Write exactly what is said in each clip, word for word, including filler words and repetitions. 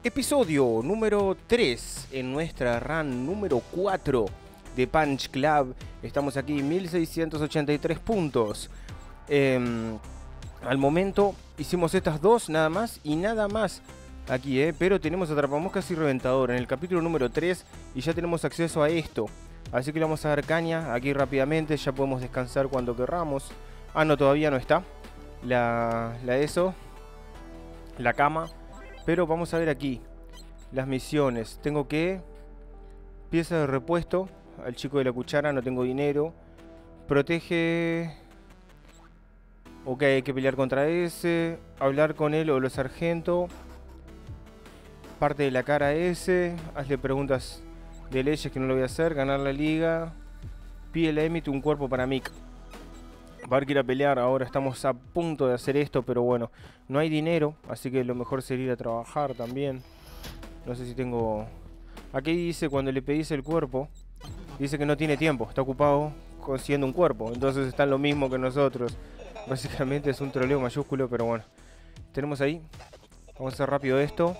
Episodio número tres en nuestra run número cuatro de Punch Club. Estamos aquí, mil seiscientos ochenta y tres puntos. Eh, al momento hicimos estas dos nada más y nada más aquí, eh, pero tenemos Atrapamoscas y Reventador en el capítulo número tres y ya tenemos acceso a esto. Así que le vamos a dar caña aquí rápidamente, ya podemos descansar cuando querramos. Ah, no, todavía no está la, la eso, la cama. Pero vamos a ver aquí las misiones. Tengo que... Pieza de repuesto al chico de la cuchara, no tengo dinero. Protege... Ok, hay que pelear contra ese. Hablar con él o los sargentos. Parte de la cara a ese. Hazle preguntas de leyes que no lo voy a hacer. Ganar la liga. Pídele a Emmett un cuerpo para Mick. Va a haber que ir a pelear. Ahora estamos a punto de hacer esto, pero bueno, no hay dinero, así que lo mejor sería ir a trabajar también. No sé si tengo... Aquí dice cuando le pedís el cuerpo, dice que no tiene tiempo, está ocupado consiguiendo un cuerpo. Entonces está lo mismo que nosotros. Básicamente es un troleo mayúsculo, pero bueno. Tenemos ahí. Vamos a hacer rápido esto.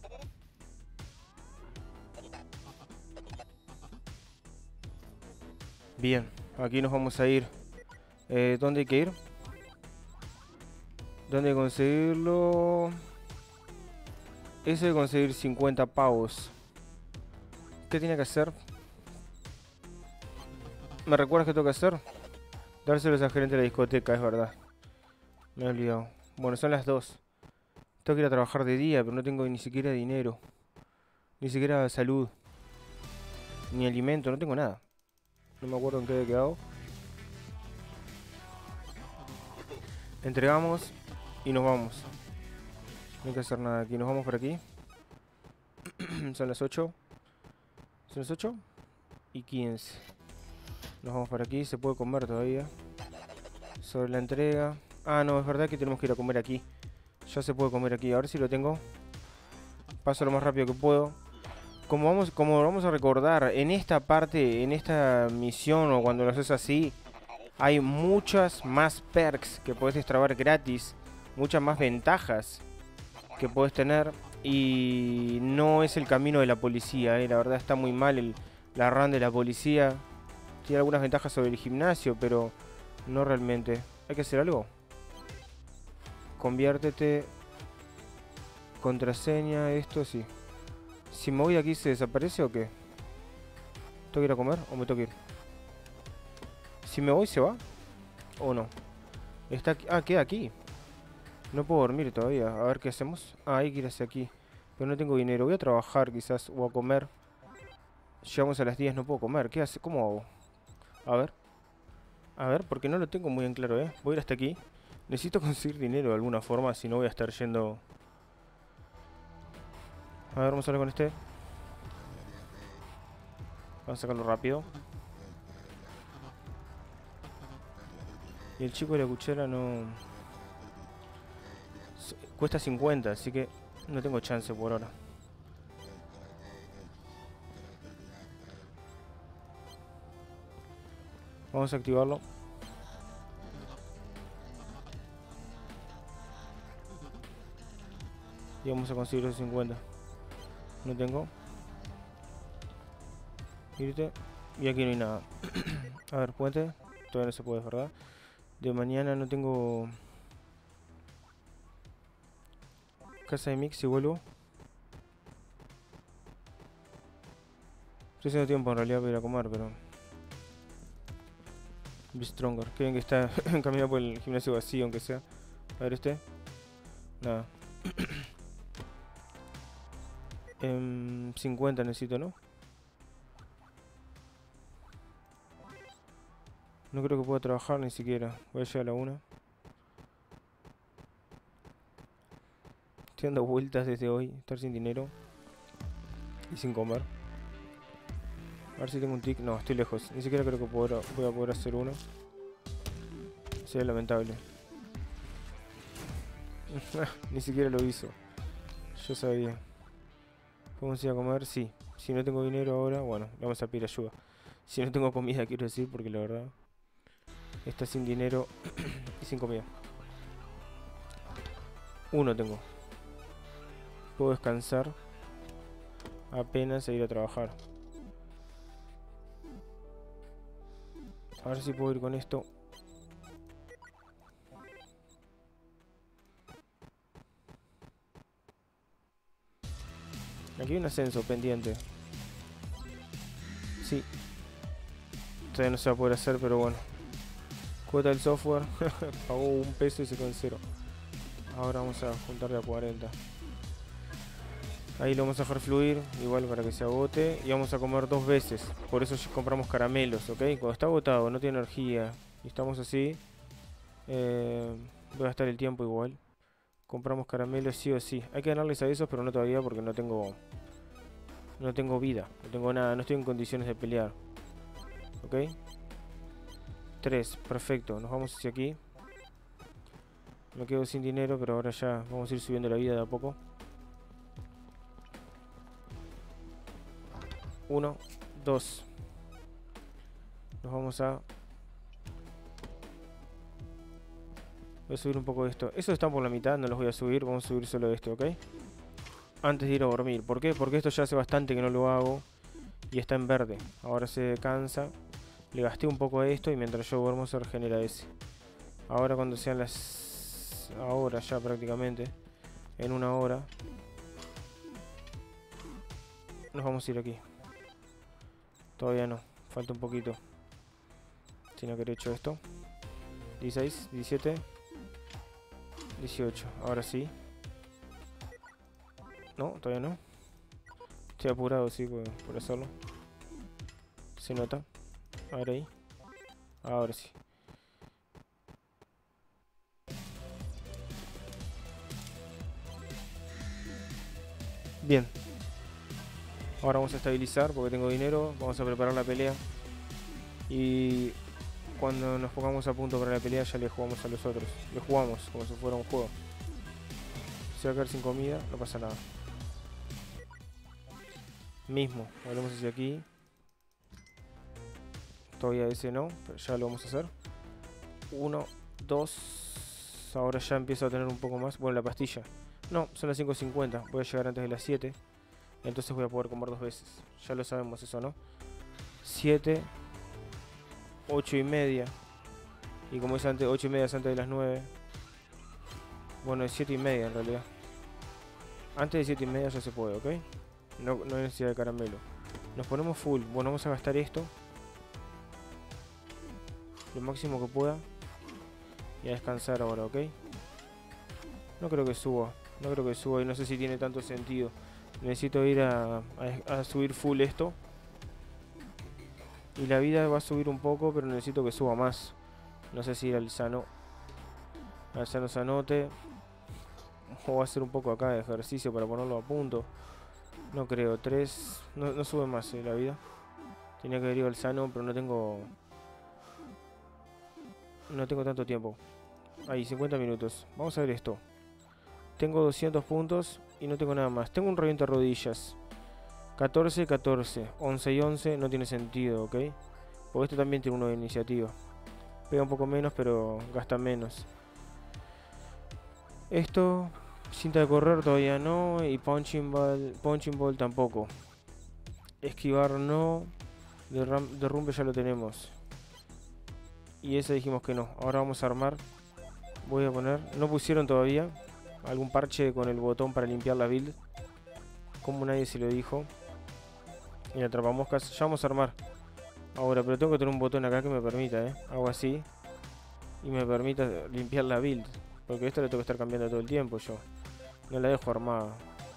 Bien, aquí nos vamos a ir. Eh, ¿Dónde hay que ir? ¿Dónde conseguirlo? Eso de conseguir cincuenta pavos. ¿Qué tiene que hacer? ¿Me recuerdas qué tengo que hacer? Dárselos al gerente de la discoteca, es verdad. Me he olvidado. Bueno, son las dos. Tengo que ir a trabajar de día, pero no tengo ni siquiera dinero. Ni siquiera salud. Ni alimento, no tengo nada. No me acuerdo en qué había quedado. Entregamos y nos vamos. No hay que hacer nada aquí, nos vamos por aquí. Son las ocho. Son las ocho y quince. Nos vamos por aquí, se puede comer todavía. Sobre la entrega. Ah, no, es verdad que tenemos que ir a comer aquí. Ya se puede comer aquí, a ver si lo tengo. Paso lo más rápido que puedo. Como vamos, como vamos a recordar, en esta parte, en esta misión o cuando lo haces así, hay muchas más perks que puedes destrabar gratis. Muchas más ventajas que puedes tener. Y no es el camino de la policía, eh. La verdad está muy mal el, la run de la policía. Tiene algunas ventajas sobre el gimnasio, pero no realmente. ¿Hay que hacer algo? Conviértete. Contraseña, esto sí. Si me voy de aquí, ¿se desaparece o qué? ¿Tengo que ir a comer o me tengo que ir? Si me voy, ¿se va? ¿O no? Está aquí. Ah, queda aquí. No puedo dormir todavía. A ver qué hacemos. Ah, hay que ir hacia aquí. Pero no tengo dinero. Voy a trabajar quizás o a comer. Llegamos a las diez, no puedo comer. ¿Qué hace? ¿Cómo hago? A ver. A ver, porque no lo tengo muy en claro, ¿eh? Voy a ir hasta aquí. Necesito conseguir dinero de alguna forma, si no voy a estar yendo... A ver, vamos a hablar con este. Vamos a sacarlo rápido. Y el chico de la cuchara no... Cuesta cincuenta, así que no tengo chance por ahora. Vamos a activarlo. Y vamos a conseguir los cincuenta. No tengo. Irte. Y aquí no hay nada. A ver, puente. Todavía no se puede, ¿verdad? De mañana no tengo... Casa de Mix, si vuelvo. Estoy haciendo tiempo en realidad para ir a comer, pero... Be Stronger. Qué bien que está caminando por el gimnasio vacío, aunque sea. A ver este. Nada. em, cincuenta necesito, ¿no? No creo que pueda trabajar ni siquiera. Voy a llegar a la una. Estoy dando vueltas desde hoy. Estar sin dinero. Y sin comer. A ver si tengo un tic. No, estoy lejos. Ni siquiera creo que poder, voy a poder hacer uno. Sería lamentable. Ni siquiera lo hizo. Yo sabía. ¿Podemos ir a comer? Sí. Si no tengo dinero ahora, bueno, le vamos a pedir ayuda. Si no tengo comida, quiero decir, porque la verdad... Está sin dinero y sin comida. Uno tengo. Puedo descansar. apenas a ir a trabajar. A ver si puedo ir con esto. Aquí hay un ascenso pendiente. Sí. Todavía no se va a poder hacer, pero bueno. Cuota del software. Pagó un peso y se quedó en cero. Ahora vamos a juntarle a cuarenta. Ahí lo vamos a dejar fluir, igual para que se agote. Y vamos a comer dos veces. Por eso compramos caramelos, ¿ok? Cuando está agotado, no tiene energía y estamos así, eh, voy a gastar el tiempo igual. Compramos caramelos sí o sí. Hay que ganarles a esos, pero no todavía porque no tengo... No tengo vida, no tengo nada, no estoy en condiciones de pelear. ¿Ok? tres, perfecto, nos vamos hacia aquí. Me quedo sin dinero, pero ahora ya vamos a ir subiendo la vida de a poco. uno, dos. Nos vamos a... Voy a subir un poco de esto. Esos están por la mitad, no los voy a subir, vamos a subir solo este, ¿ok? Antes de ir a dormir. ¿Por qué? Porque esto ya hace bastante que no lo hago y está en verde. Ahora se cansa. Le gasté un poco de esto y mientras yo duermo se regenera ese. Ahora cuando sean las... Ahora ya prácticamente. En una hora. Nos vamos a ir aquí. Todavía no. Falta un poquito. Tenía que haber hecho esto. dieciséis, diecisiete, dieciocho. Ahora sí. No, todavía no. Estoy apurado, sí, por, por hacerlo. Se nota. A ver ahí. Ahora sí. Bien. Ahora vamos a estabilizar porque tengo dinero. Vamos a preparar la pelea. Y cuando nos pongamos a punto para la pelea ya le jugamos a los otros. Le jugamos como si fuera un juego. Se va a quedar sin comida, no pasa nada. Mismo, volvemos hacia aquí. Todavía ese no, pero ya lo vamos a hacer. Uno, dos. Ahora ya empiezo a tener un poco más. Bueno, la pastilla. No, son las cinco cincuenta. Voy a llegar antes de las siete. Entonces voy a poder comer dos veces. Ya lo sabemos eso, ¿no? siete. ocho y media. Y como es antes, ocho y media es antes de las nueve. Bueno, es siete y media en realidad. Antes de siete y media ya se puede, ¿ok? No, no hay necesidad de caramelo. Nos ponemos full. Bueno, vamos a gastar esto. Lo máximo que pueda. Y a descansar ahora, ¿ok? No creo que suba. No creo que suba y no sé si tiene tanto sentido. Necesito ir a, a, a subir full esto. Y la vida va a subir un poco, pero necesito que suba más. No sé si ir al sano. Al sano sanote. O va a hacer un poco acá de ejercicio para ponerlo a punto. No creo, tres. No, no sube más eh, la vida. Tenía que haber ido al sano, pero no tengo. No tengo tanto tiempo. Ahí, cincuenta minutos. Vamos a ver esto. Tengo doscientos puntos y no tengo nada más. Tengo un reviento de rodillas. catorce, catorce. once y once. No tiene sentido, ¿ok? Porque esto también tiene uno de iniciativa. Pega un poco menos, pero gasta menos. Esto. Cinta de correr todavía no. Y punching ball, punching ball tampoco. Esquivar no. Derram, derrumbe ya lo tenemos. Y ese dijimos que no. Ahora vamos a armar. Voy a poner. No pusieron todavía algún parche con el botón para limpiar la build. Como nadie se lo dijo. Y la atrapamoscas. Ya vamos a armar. Ahora, pero tengo que tener un botón acá que me permita, eh. Hago así. Y me permita limpiar la build. Porque esto lo tengo que estar cambiando todo el tiempo yo. No la dejo armada.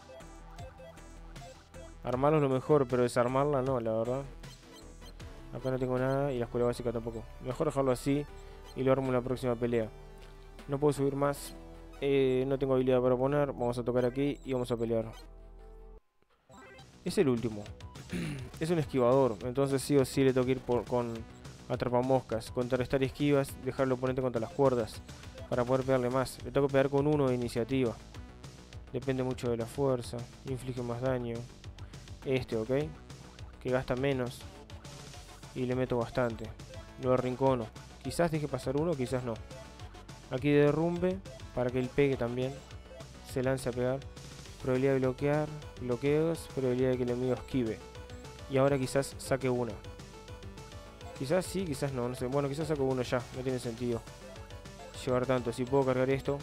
Armarlo es lo mejor, pero desarmarla no, la verdad. Acá no tengo nada y la escuela básica tampoco. Mejor dejarlo así y lo armo en la próxima pelea. No puedo subir más. Eh, no tengo habilidad para poner. Vamos a tocar aquí y vamos a pelear. Es el último. Es un esquivador. Entonces sí o sí le tengo que ir por, con atrapamoscas. Contrarrestar esquivas. Dejar al oponente contra las cuerdas. Para poder pegarle más. Le tengo que pegar con uno de iniciativa. Depende mucho de la fuerza. Inflige más daño. Este, ok. Que gasta menos. Y le meto bastante. Lo arrincono. Quizás deje pasar uno, quizás no. Aquí derrumbe. Para que él pegue también. Se lance a pegar. Probabilidad de bloquear, bloqueos, probabilidad de que el enemigo esquive. Y ahora quizás saque una. Quizás sí, quizás no, no sé. Bueno, quizás saco uno ya, no tiene sentido llevar tanto. Si puedo cargar esto.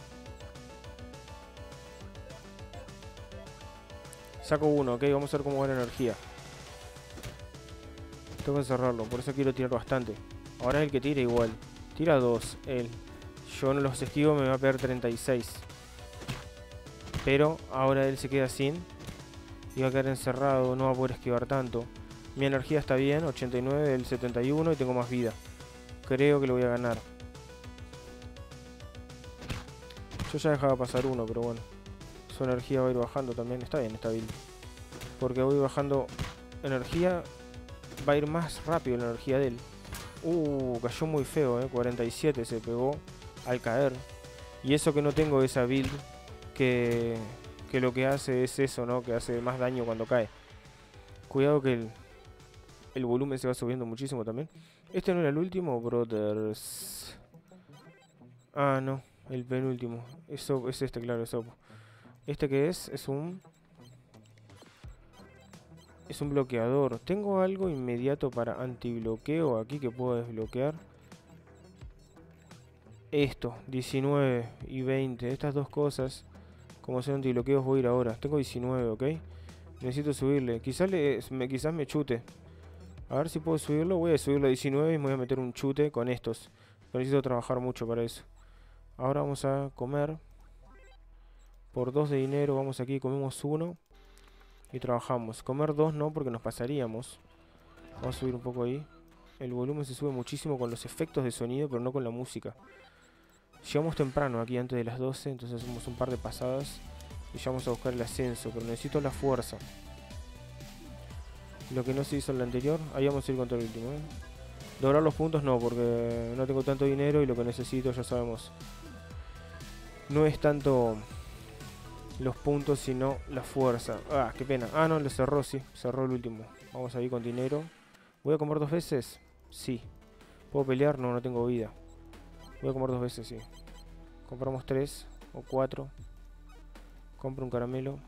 Saco uno, ok, vamos a ver cómo va la energía. Tengo que encerrarlo, por eso quiero tirar bastante. Ahora es el que tira igual. Tira dos, él. Yo no los esquivo, me va a pegar treinta y seis. Pero ahora él se queda sin. Y va a quedar encerrado, no va a poder esquivar tanto. Mi energía está bien, ochenta y nueve del setenta y uno y tengo más vida. Creo que lo voy a ganar. Yo ya dejaba pasar uno, pero bueno. Su energía va a ir bajando también. Está bien, está bien. Porque voy bajando energía. Va a ir más rápido la energía de él. Uh, cayó muy feo, eh. cuarenta y siete se pegó al caer. Y eso que no tengo esa build que, que lo que hace es eso, ¿no? Que hace más daño cuando cae. Cuidado que el, el volumen se va subiendo muchísimo también. Este no era el último, brothers. Ah, no. El penúltimo. Eso es este, claro, eso. ¿Este qué es? Es un... Es un bloqueador. ¿Tengo algo inmediato para antibloqueo aquí que puedo desbloquear? Esto, diecinueve y veinte. Estas dos cosas, como son antibloqueos, voy a ir ahora. Tengo diecinueve, ¿ok? Necesito subirle. Quizás, le, me, quizás me chute. A ver si puedo subirlo. Voy a subirlo a diecinueve y me voy a meter un chute con estos. Pero necesito trabajar mucho para eso. Ahora vamos a comer. Por dos de dinero, vamos aquí, comemos uno. Y trabajamos. Comer dos no, porque nos pasaríamos. Vamos a subir un poco ahí. El volumen se sube muchísimo con los efectos de sonido, pero no con la música. Llegamos temprano aquí, antes de las doce, entonces hacemos un par de pasadas. Y ya vamos a buscar el ascenso, pero necesito la fuerza. Lo que no se hizo en la anterior. Ahí vamos a ir contra el último, ¿eh? Doblar los puntos no, porque no tengo tanto dinero y lo que necesito, ya sabemos, no es tanto los puntos, sino la fuerza. Ah, qué pena. Ah, no, lo cerró, sí. Cerró el último. Vamos a ir con dinero. ¿Voy a comer dos veces? Sí. ¿Puedo pelear? No, no tengo vida. Voy a comer dos veces, sí. Compramos tres o cuatro. Compro un caramelo.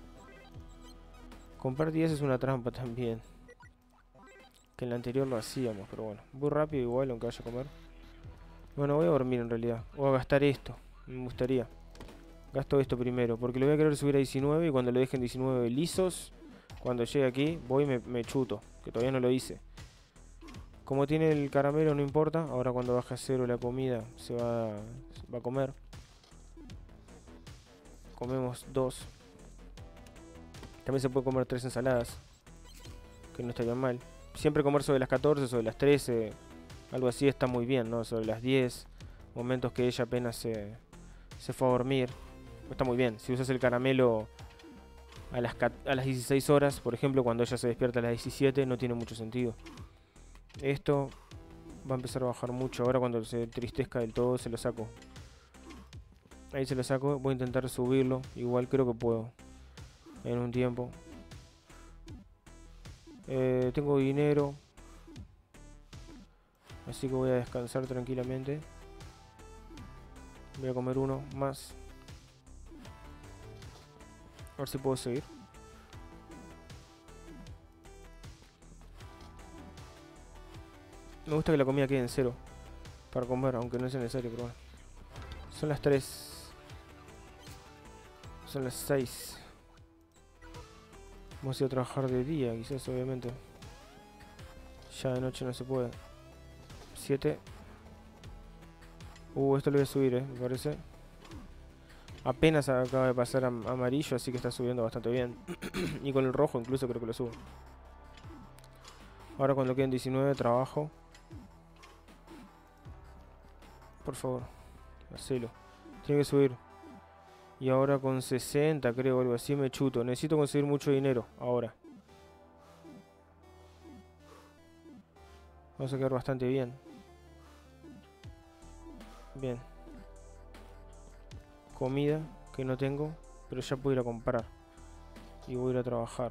Comprar diez es una trampa también. Que en la anterior lo hacíamos, pero bueno. Voy rápido igual, aunque vaya a comer. Bueno, voy a dormir en realidad. Voy a gastar esto. Me gustaría. Gasto esto primero, porque lo voy a querer subir a diecinueve y cuando lo dejen diecinueve lisos, cuando llegue aquí, voy y me, me chuto, que todavía no lo hice. Como tiene el caramelo no importa, ahora cuando baje a cero la comida se va, se va a comer. Comemos dos. También se puede comer tres ensaladas, que no estaría mal. Siempre comer sobre las catorce, sobre las trece, algo así está muy bien, ¿no? Sobre las diez, momentos que ella apenas se, se fue a dormir. Está muy bien. Si usas el caramelo a las, a las dieciséis horas, por ejemplo, cuando ella se despierta a las diecisiete, no tiene mucho sentido. Esto va a empezar a bajar mucho. Ahora cuando se entristezca del todo, se lo saco. Ahí se lo saco. Voy a intentar subirlo. Igual creo que puedo. En un tiempo. Eh, tengo dinero. Así que voy a descansar tranquilamente. Voy a comer uno más. A ver si puedo seguir. Me gusta que la comida quede en cero para comer, aunque no es necesario, pero bueno. Son las tres. Son las seis. Vamos a ir a trabajar de día, quizás, obviamente. Ya de noche no se puede. siete. Uh, esto lo voy a subir, eh, me parece. Apenas acaba de pasar a amarillo, así que está subiendo bastante bien. Y con el rojo incluso creo que lo subo. Ahora cuando queden diecinueve trabajo. Por favor, hacelo. Tiene que subir. Y ahora con sesenta creo, algo así, me chuto. Necesito conseguir mucho dinero, ahora. Vamos a quedar bastante bien. Bien. Comida, que no tengo, pero ya puedo ir a comprar. Y voy a ir a trabajar.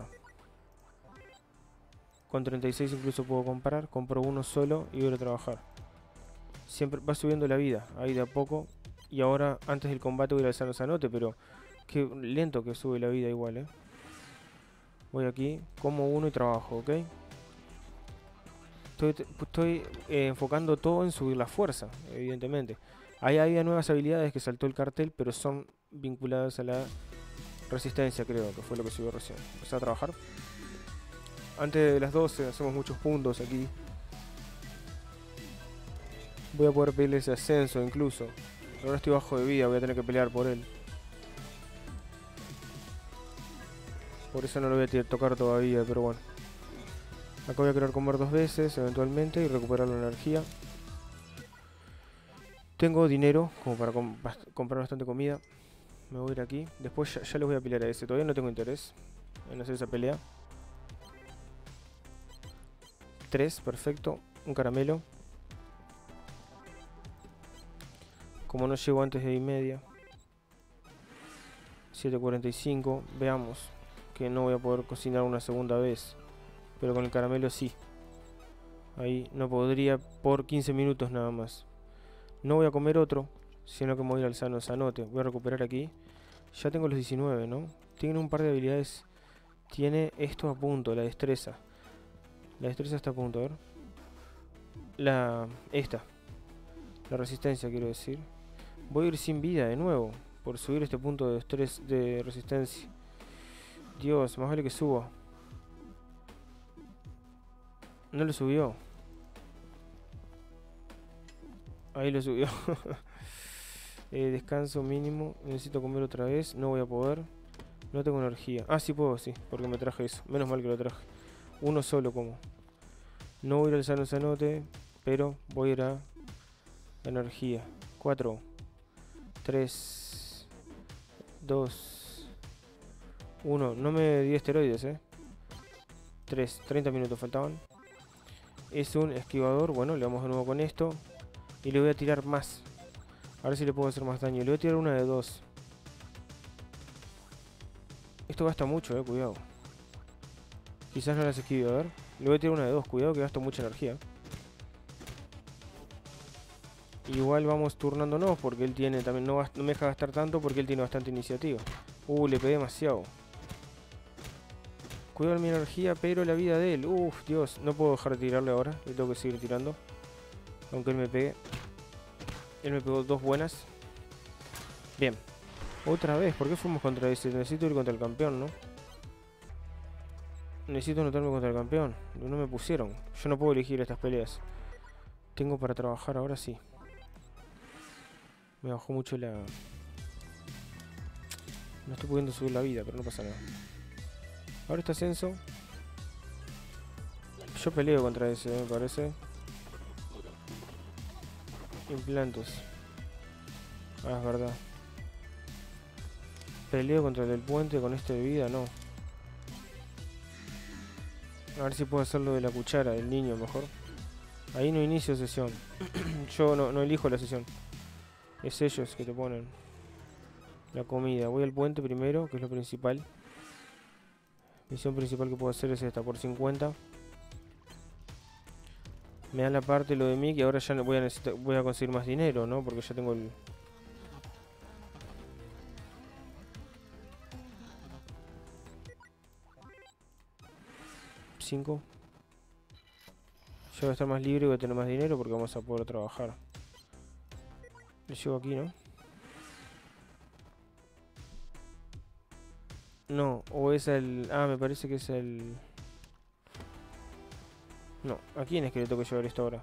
Con treinta y seis incluso puedo comprar. Compro uno solo y voy a ir a trabajar. Siempre va subiendo la vida, ahí de a poco. Y ahora, antes del combate voy a ir al Sano Sanote, pero Qué lento que sube la vida igual, eh. Voy aquí, como uno y trabajo, ¿ok? Estoy, estoy eh, enfocando todo en subir la fuerza, evidentemente. Ahí había nuevas habilidades que saltó el cartel, pero son vinculadas a la resistencia, creo, que fue lo que subió recién. Empecé a trabajar. Antes de las doce hacemos muchos puntos aquí. Voy a poder pedirle ese ascenso incluso. Ahora estoy bajo de vida, voy a tener que pelear por él. Por eso no lo voy a tocar todavía, pero bueno. Acá voy a querer comer dos veces eventualmente y recuperar la energía. Tengo dinero como para com comprar bastante comida. Me voy a ir aquí. Después ya, ya les voy a pelear a ese. Todavía no tengo interés en hacer esa pelea. Tres, perfecto. Un caramelo. Como no llego antes de y media. siete cuarenta y cinco. Veamos. Que no voy a poder cocinar una segunda vez. Pero con el caramelo sí. Ahí no podría por quince minutos nada más. No voy a comer otro, sino que me voy a ir al sano sanote. Voy a recuperar aquí. Ya tengo los diecinueve, ¿no? Tiene un par de habilidades. Tiene esto a punto, la destreza. La destreza está a punto, a ver. La... esta. La resistencia, quiero decir. Voy a ir sin vida de nuevo. Por subir este punto de estrés, de resistencia. Dios, más vale que suba. No lo subió. Ahí lo subió. eh, descanso mínimo. Necesito comer otra vez. No voy a poder. No tengo energía. Ah, sí puedo, sí. Porque me traje eso. Menos mal que lo traje. Uno solo como. No voy a ir al sano sanote. Pero voy a ir a energía. cuatro. tres. dos. uno. No me di esteroides, eh. tres. treinta minutos faltaban. Es un esquivador. Bueno, le vamos de nuevo con esto. Y le voy a tirar más. A ver si le puedo hacer más daño. Le voy a tirar una de dos. Esto gasta mucho, eh, cuidado. Quizás no las esquive, a ver. Le voy a tirar una de dos, cuidado que gasto mucha energía. Igual vamos turnándonos porque él tiene también. No, no me deja gastar tanto porque él tiene bastante iniciativa. Uh, le pegué demasiado. Cuidado mi energía, pero la vida de él. Uf, Dios. No puedo dejar de tirarle ahora. Le tengo que seguir tirando. Aunque él me pegue. Él me pegó dos buenas. Bien. Otra vez. ¿Por qué fuimos contra ese? Necesito ir contra el campeón, ¿no? Necesito anotarme contra el campeón. No me pusieron. Yo no puedo elegir estas peleas. Tengo para trabajar ahora sí. Me bajó mucho la... No estoy pudiendo subir la vida, pero no pasa nada. Ahora este ascenso. Yo peleo contra ese, me parece. Implantes. Ah, es verdad. Peleo contra el del puente con este de vida, no. A ver si puedo hacerlo de la cuchara, del niño mejor. Ahí no inicio sesión. Yo no, no elijo la sesión. Es ellos que te ponen la comida. Voy al puente primero, que es lo principal. Misión principal que puedo hacer es esta, por cincuenta. Me dan la parte lo de mí, que ahora ya no voy a necesitar, voy a conseguir más dinero, ¿no? Porque ya tengo el... cinco. Ya voy a estar más libre y voy a tener más dinero porque vamos a poder trabajar. Le llevo aquí, ¿no? No, o es el... Ah, me parece que es el... No, ¿a quién es que le tengo que llevar esto ahora?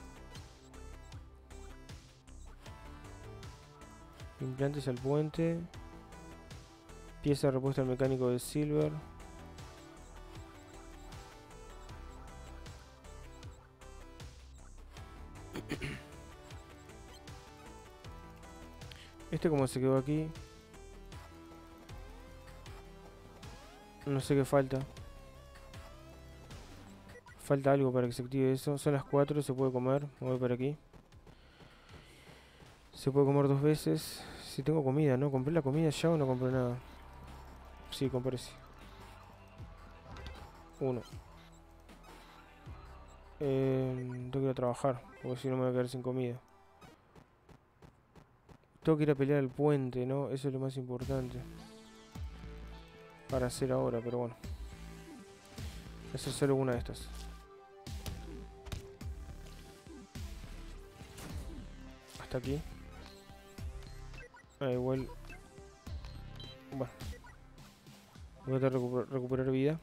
Implantes al puente. Pieza de repuesto al mecánico de Silver. Este como se quedó aquí. No sé qué falta. Falta algo para que se active eso. Son las cuatro, se puede comer. Me voy para aquí. Se puede comer dos veces. Si tengo comida, ¿no? ¿Compré la comida ya o no compré nada? Sí, compré sí. Uno. Eh, tengo que ir a trabajar, porque si no me voy a quedar sin comida. Tengo que ir a pelear al puente, ¿no? Eso es lo más importante. para hacer ahora, pero bueno. Es hacer alguna de estas. Hasta aquí. Ah, igual. Bueno. Voy a tratar de recuper recuperar vida.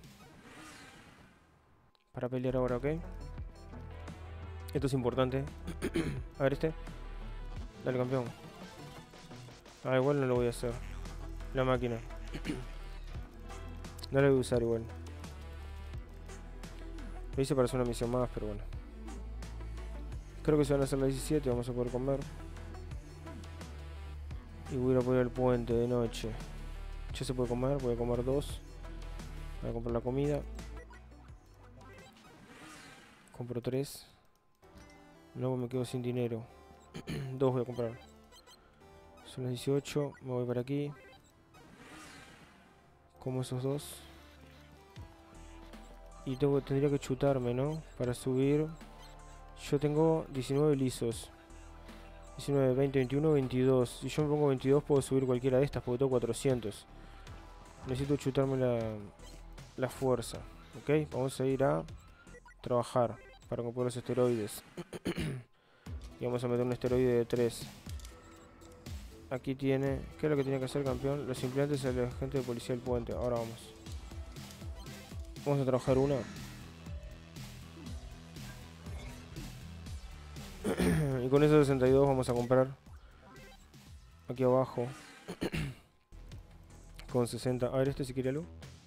Para pelear ahora, ¿ok? Esto es importante. A ver este. Dale, campeón. Ah, igual no lo voy a hacer. La máquina. No lo voy a usar igual. Lo hice para hacer una misión más, pero bueno. Creo que se van a hacer las diecisiete, vamos a poder comer. Y voy a ir a poner el puente de noche. Ya se puede comer, voy a comer dos. Voy a comprar la comida. Compro tres. Luego me quedo sin dinero. Dos voy a comprar. Son las dieciocho, me voy para aquí. Como esos dos. Y tengo, tendría que chutarme, ¿no? Para subir. Yo tengo diecinueve lisos. diecinueve, veinte, veintiuno, veintidós. Si yo me pongo veintidós puedo subir cualquiera de estas porque tengo cuatrocientos. Necesito chutarme la, la fuerza. Ok, vamos a ir a trabajar para comprar los esteroides. Y vamos a meter un esteroide de tres. Aquí tiene... ¿Qué es lo que tiene que hacer, campeón? Los implantes al agente de policía del puente. Ahora vamos. Vamos a trabajar una. Y con esos sesenta y dos vamos a comprar aquí abajo con sesenta. A ver, este si quiere algo.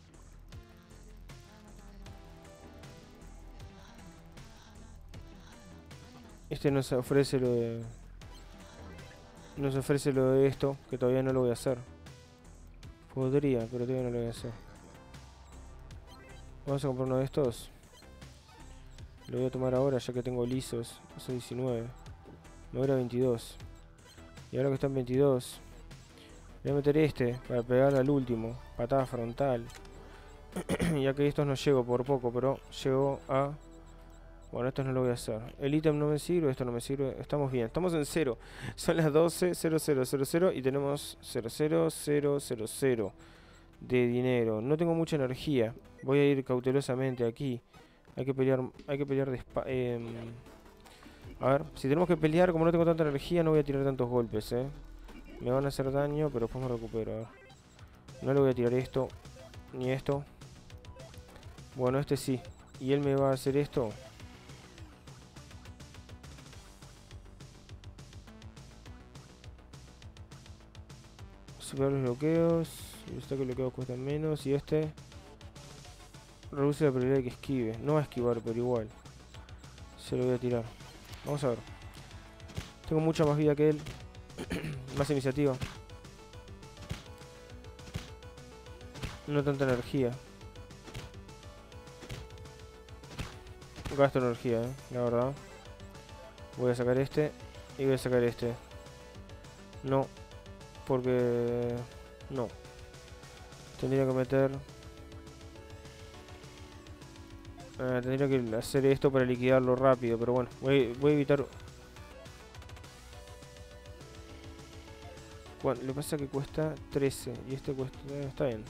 Este nos ofrece lo de... Nos ofrece lo de esto, que todavía no lo voy a hacer. Podría, pero todavía no lo voy a hacer. Vamos a comprar uno de estos. Lo voy a tomar ahora ya que tengo lisos. Eso diecinueve. Me voy a veintidós. Y ahora que está en veintidós, voy a meter este para pegar al último. Patada frontal. Ya que estos no llego por poco, pero llego a... Bueno, esto no lo voy a hacer. El ítem no me sirve, esto no me sirve. Estamos bien, estamos en cero. Son las doce, cero cero cero cero y tenemos cero cero cero cero cero de dinero. No tengo mucha energía. Voy a ir cautelosamente aquí. Hay que pelear, hay que pelear despa eh, a ver, si tenemos que pelear, como no tengo tanta energía, no voy a tirar tantos golpes, eh. Me van a hacer daño, pero después me recupero. A ver. No le voy a tirar esto, ni esto. Bueno, este sí. Y él me va a hacer esto. Superar los bloqueos. Los ataques bloqueados cuestan menos. Y este reduce la probabilidad de que esquive. No va a esquivar, pero igual. Se lo voy a tirar. Vamos a ver. Tengo mucha más vida que él. Más iniciativa. No tanta energía. Gasto energía, eh, la verdad. Voy a sacar este. Y voy a sacar este. No. Porque... No. Tendría que meter... Eh, tendría que hacer esto para liquidarlo rápido. Pero bueno, voy, voy a evitar... Lo que pasa es que cuesta trece. Y este cuesta... Está bien.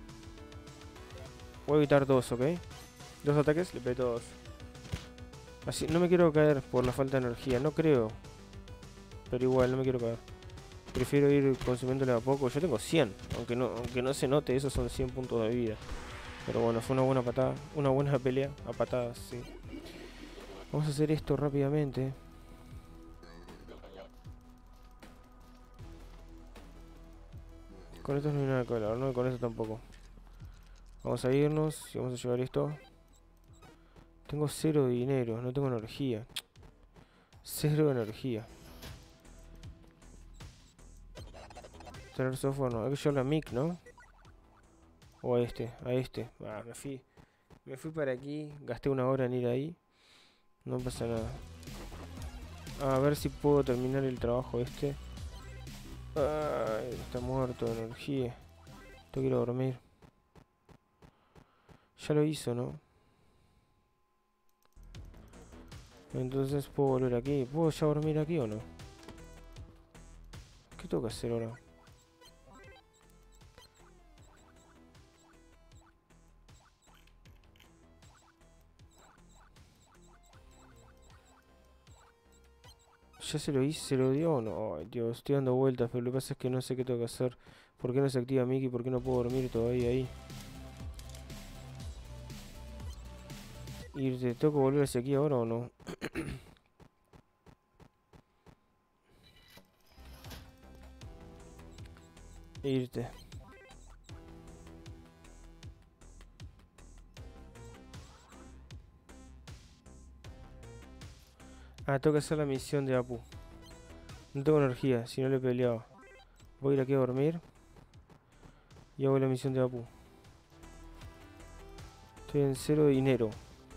Voy a evitar dos, ¿ok? Dos ataques, le peto dos. Así, no me quiero caer por la falta de energía. No creo. Pero igual, no me quiero caer. Prefiero ir consumiéndole a poco. Yo tengo cien. Aunque no, aunque no se note, esos son cien puntos de vida. Pero bueno, fue una buena patada. Una buena pelea. A patadas, sí. Vamos a hacer esto rápidamente. Con esto no hay nada que hablar, ¿no? Y con esto tampoco. Vamos a irnos y vamos a llevar esto. Tengo cero de dinero, no tengo energía. Cero de energía. Tener software no. Hay que llevarle a Mick, ¿no? O a este, a este. Ah, me fui. Me fui para aquí. Gasté una hora en ir ahí. No pasa nada. A ver si puedo terminar el trabajo este. Ay, está muerto de energía. Tengo que ir a dormir. Ya lo hizo, ¿no? Entonces puedo volver aquí. ¿Puedo ya dormir aquí o no? ¿Qué tengo que hacer ahora? ¿Ya se lo hice? ¿Se lo dio o no? Ay, Dios, estoy dando vueltas, pero lo que pasa es que no sé qué tengo que hacer. ¿Por qué no se activa Mickey? ¿Por qué no puedo dormir todavía ahí? ¿Irte? ¿Tengo que volver hacia aquí ahora o no? Irte. Ah, tengo que hacer la misión de Apu. No tengo energía, si no le he peleado. Voy a ir aquí a dormir. Y hago la misión de Apu. Estoy en cero de dinero.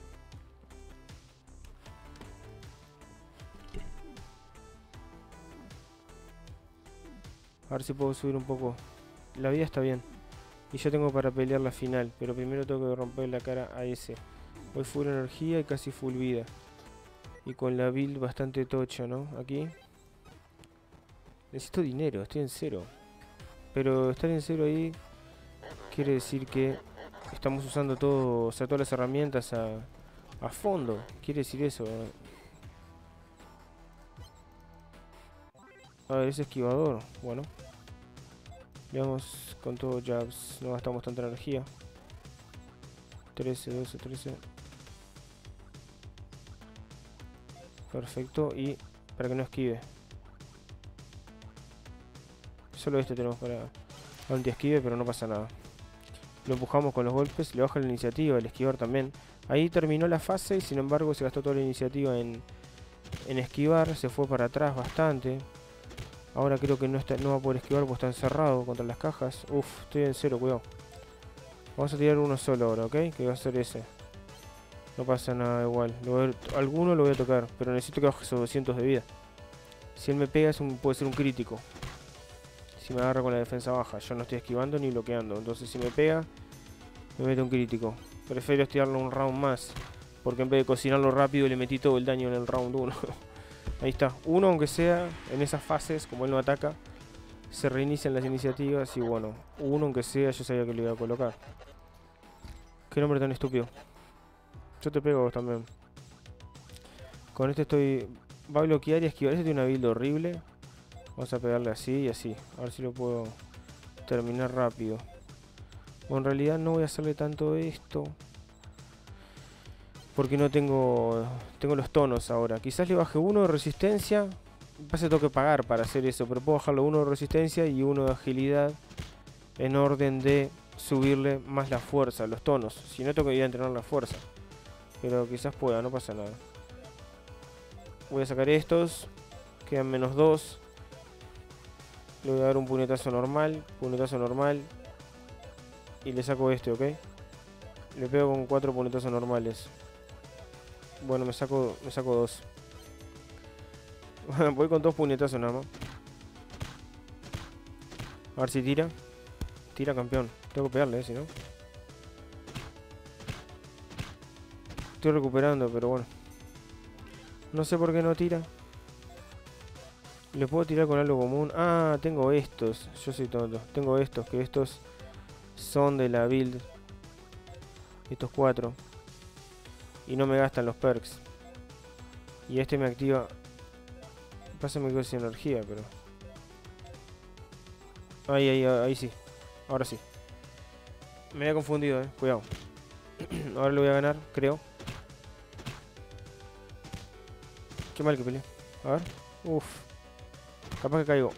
A ver si puedo subir un poco. La vida está bien. Y yo tengo para pelear la final. Pero primero tengo que romper la cara a ese. Voy full energía y casi full vida. Y con la build bastante tocha, ¿no? Aquí. Necesito dinero, estoy en cero. Pero estar en cero ahí quiere decir que estamos usando todo, o sea, todas las herramientas a, a fondo. Quiere decir eso. A ver, ese esquivador. Bueno. Veamos con todo jabs. No gastamos tanta energía. trece, doce, trece. Perfecto. Y para que no esquive. Solo este tenemos para anti-esquive, pero no pasa nada. Lo empujamos con los golpes. Le baja la iniciativa, el esquivar también. Ahí terminó la fase y sin embargo se gastó toda la iniciativa en, en esquivar. Se fue para atrás bastante. Ahora creo que no, está, no va a poder esquivar porque está encerrado contra las cajas. Uf, estoy en cero, cuidado. Vamos a tirar uno solo ahora, ¿ok? Que va a ser ese. No pasa nada igual. Lo voy a, alguno lo voy a tocar, pero necesito que baje esos doscientos de vida. Si él me pega es un, puede ser un crítico. Si me agarra con la defensa baja. Yo no estoy esquivando ni bloqueando. Entonces si me pega, me mete un crítico. Prefiero estirarlo un round más. Porque en vez de cocinarlo rápido le metí todo el daño en el round uno. Ahí está. Uno, aunque sea en esas fases, como él no ataca, se reinician las iniciativas. Y bueno, uno, aunque sea, yo sabía que lo iba a colocar. Qué nombre tan estúpido. Yo te pego a vos también. Con este estoy... Va a bloquear y esquivar. Este tiene una build horrible. Vamos a pegarle así y así. A ver si lo puedo terminar rápido. Bueno, en realidad no voy a hacerle tanto esto. Porque no tengo... Tengo los tonos ahora. Quizás le baje uno de resistencia. Pasa que tengo que pagar para hacer eso. Pero puedo bajarle uno de resistencia y uno de agilidad. En orden de subirle más la fuerza, los tonos. Si no, tengo que ir a entrenar la fuerza. Pero quizás pueda, no pasa nada. Voy a sacar estos. Quedan menos dos. Le voy a dar un puñetazo normal. Puñetazo normal. Y le saco este, ¿ok? Le pego con cuatro puñetazos normales. Bueno, me saco, me saco dos. Voy con dos puñetazos nada más. A ver si tira. Tira, campeón. Tengo que pegarle, ¿eh? Si no. Estoy recuperando, pero bueno. No sé por qué no tira. ¿Le puedo tirar con algo común? Ah, tengo estos. Yo soy tonto. Tengo estos, que estos son de la build. Estos cuatro. Y no me gastan los perks. Y este me activa. Pasa me quedo sin energía, pero... Ahí, ahí, ahí sí. Ahora sí. Me había confundido, eh. Cuidado. Ahora le voy a ganar, creo. Qué mal que peleé. A ver. Uff. Capaz que caigo.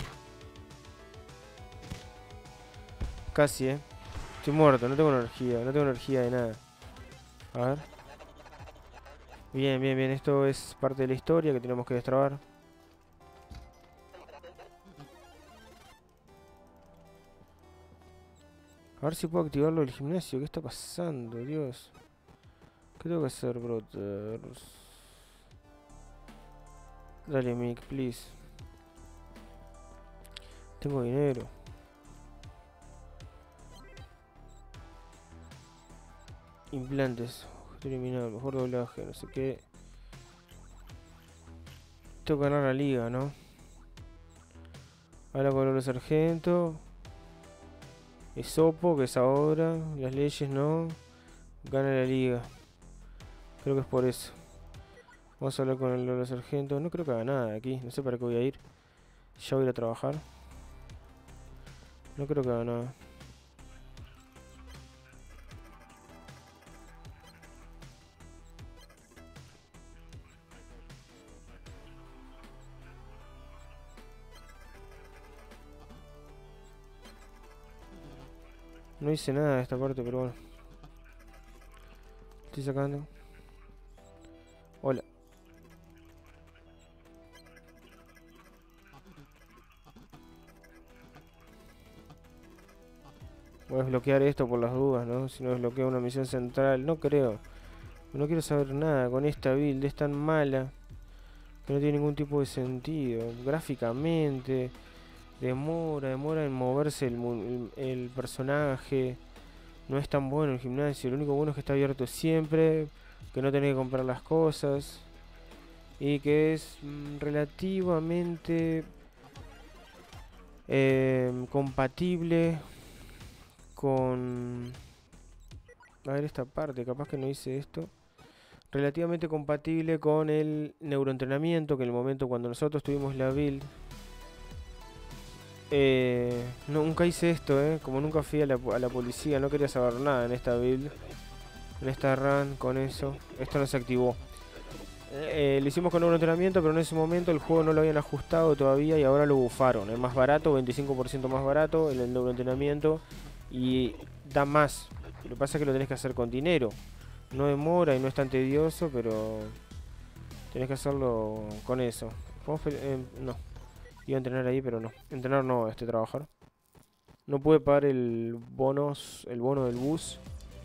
Casi, eh. Estoy muerto, no tengo energía. No tengo energía de nada. A ver. Bien, bien, bien. Esto es parte de la historia que tenemos que destrabar. A ver si puedo activarlo del gimnasio. ¿Qué está pasando? Dios. ¿Qué tengo que hacer, brothers? Dale, Mick, please. Tengo dinero. Implantes. Terminado. Mejor doblaje. No sé qué. Tengo que ganar la liga, ¿no? Ahora con el sargento. Esopo, que es ahora. Las leyes no. Gana la liga. Creo que es por eso. Vamos a hablar con el, el sargento. No creo que haga nada aquí. No sé para qué voy a ir. Ya voy a ir a trabajar. No creo que haga nada. No hice nada de esta parte, pero bueno. Estoy sacando. Hola. Voy a desbloquear esto por las dudas, ¿no? Si no desbloqueo una misión central. No creo. No quiero saber nada con esta build. Es tan mala que no tiene ningún tipo de sentido. Gráficamente. Demora, demora en moverse el, el, el personaje. No es tan bueno el gimnasio. Lo único bueno es que está abierto siempre. Que no tenés que comprar las cosas. Y que es mmm, relativamente eh, compatible con... A ver esta parte, capaz que no hice esto. Relativamente compatible con el neuroentrenamiento, que en el momento cuando nosotros tuvimos la build... Eh, nunca hice esto, eh. Como nunca fui a la, a la policía, no quería saber nada en esta build. En esta run, con eso. Esto no se activó. Eh, lo hicimos con neuroentrenamiento, pero en ese momento el juego no lo habían ajustado todavía y ahora lo bufaron. Es más barato, veinticinco por ciento más barato el, el neuroentrenamiento y da más. Lo que pasa es que lo tenés que hacer con dinero. No demora y no es tan tedioso, pero tenés que hacerlo con eso. Eh, no. Iba a entrenar ahí, pero no. Entrenar no, este trabajar. No pude pagar el bonos, el bono del bus.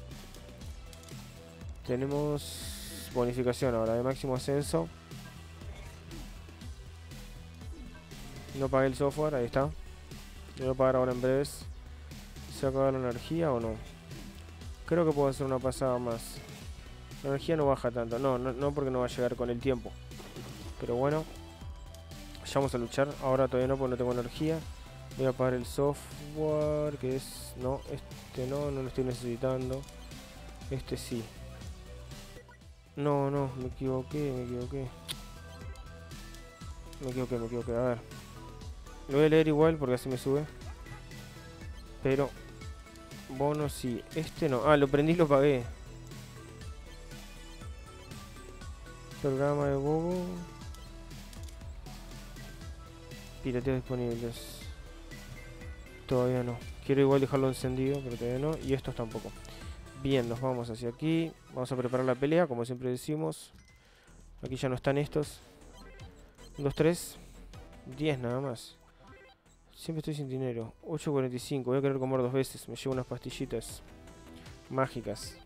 Tenemos bonificación ahora de máximo ascenso. No pagué el software, ahí está. Lo voy a pagar ahora en breves. ¿Se va a acabar la energía o no? Creo que puedo hacer una pasada más. La energía no baja tanto. No, no, no porque no va a llegar con el tiempo. Pero bueno. Ya vamos a luchar. Ahora todavía no porque no tengo energía. Voy a pagar el software. Que es... No, este no, no lo estoy necesitando. Este sí. No, no, me equivoqué, me equivoqué. Me equivoqué, me equivoqué. A ver. Lo voy a leer igual porque así me sube. Pero... Bono sí. Este no. Ah, lo prendí y lo pagué. Programa de bobo. Pirateo disponibles. Todavía no. Quiero igual dejarlo encendido, pero todavía no. Y estos tampoco. Bien, nos vamos hacia aquí. Vamos a preparar la pelea, como siempre decimos. Aquí ya no están estos. Un, dos, tres. diez nada más. Siempre estoy sin dinero. ocho cuarenta y cinco. Voy a querer comer dos veces. Me llevo unas pastillitas mágicas.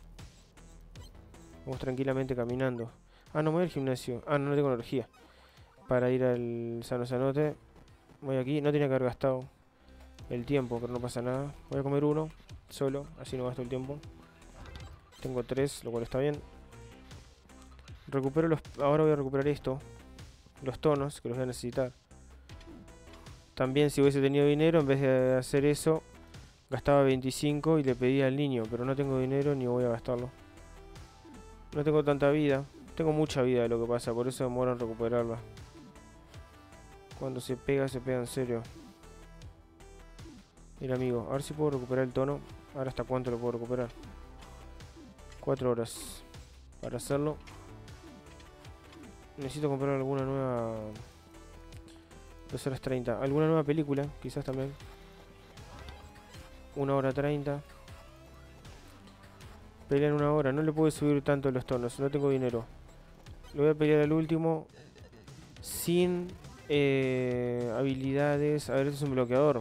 Vamos tranquilamente caminando. Ah, no me voy al gimnasio. Ah, no, no tengo energía para ir al Sano Sanote. Voy aquí. No tenía que haber gastado el tiempo, pero no pasa nada. Voy a comer uno solo, así no gasto el tiempo. Tengo tres, lo cual está bien. Recupero los... Ahora voy a recuperar esto. Los tonos, que los voy a necesitar. También si hubiese tenido dinero, en vez de hacer eso, gastaba veinticinco y le pedía al niño. Pero no tengo dinero ni voy a gastarlo. No tengo tanta vida. Tengo mucha vida de lo que pasa, por eso demoro en recuperarla. Cuando se pega, se pega en serio. Mira, amigo, a ver si puedo recuperar el tono. Ahora hasta cuánto lo puedo recuperar. Cuatro horas para hacerlo. Necesito comprar alguna nueva... dos horas treinta. Alguna nueva película, quizás también. Una hora treinta. Pelear una hora. No le puedo subir tanto los tonos. No tengo dinero. Le voy a pelear al último. Sin eh, habilidades. A ver, este es un bloqueador.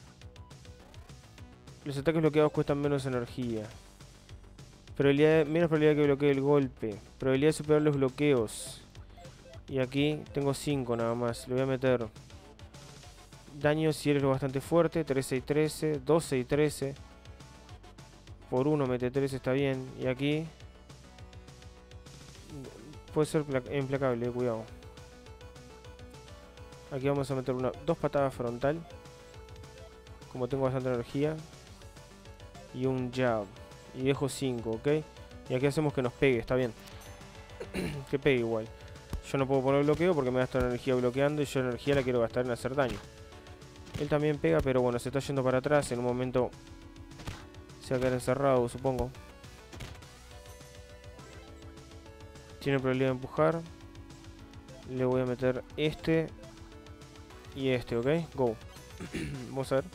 Los ataques bloqueados cuestan menos energía. Probabilidad, menos probabilidad que bloquee el golpe. Probabilidad de superar los bloqueos. Y aquí tengo cinco nada más. Le voy a meter daño si eres lo bastante fuerte. trece y trece. doce y trece. Por uno mete trece, está bien. Y aquí puede ser implacable, cuidado. Aquí vamos a meter una, dos patadas frontal. Como tengo bastante energía. Y un jab. Y dejo cinco, ¿ok? Y aquí hacemos que nos pegue, está bien. Que pegue igual. Yo no puedo poner bloqueo porque me gasto energía bloqueando y yo energía la quiero gastar en hacer daño. Él también pega, pero bueno, se está yendo para atrás. En un momento se va a quedar encerrado, supongo. Tiene probabilidad de empujar. Le voy a meter este y este, ¿ok? Go. Vamos a ver.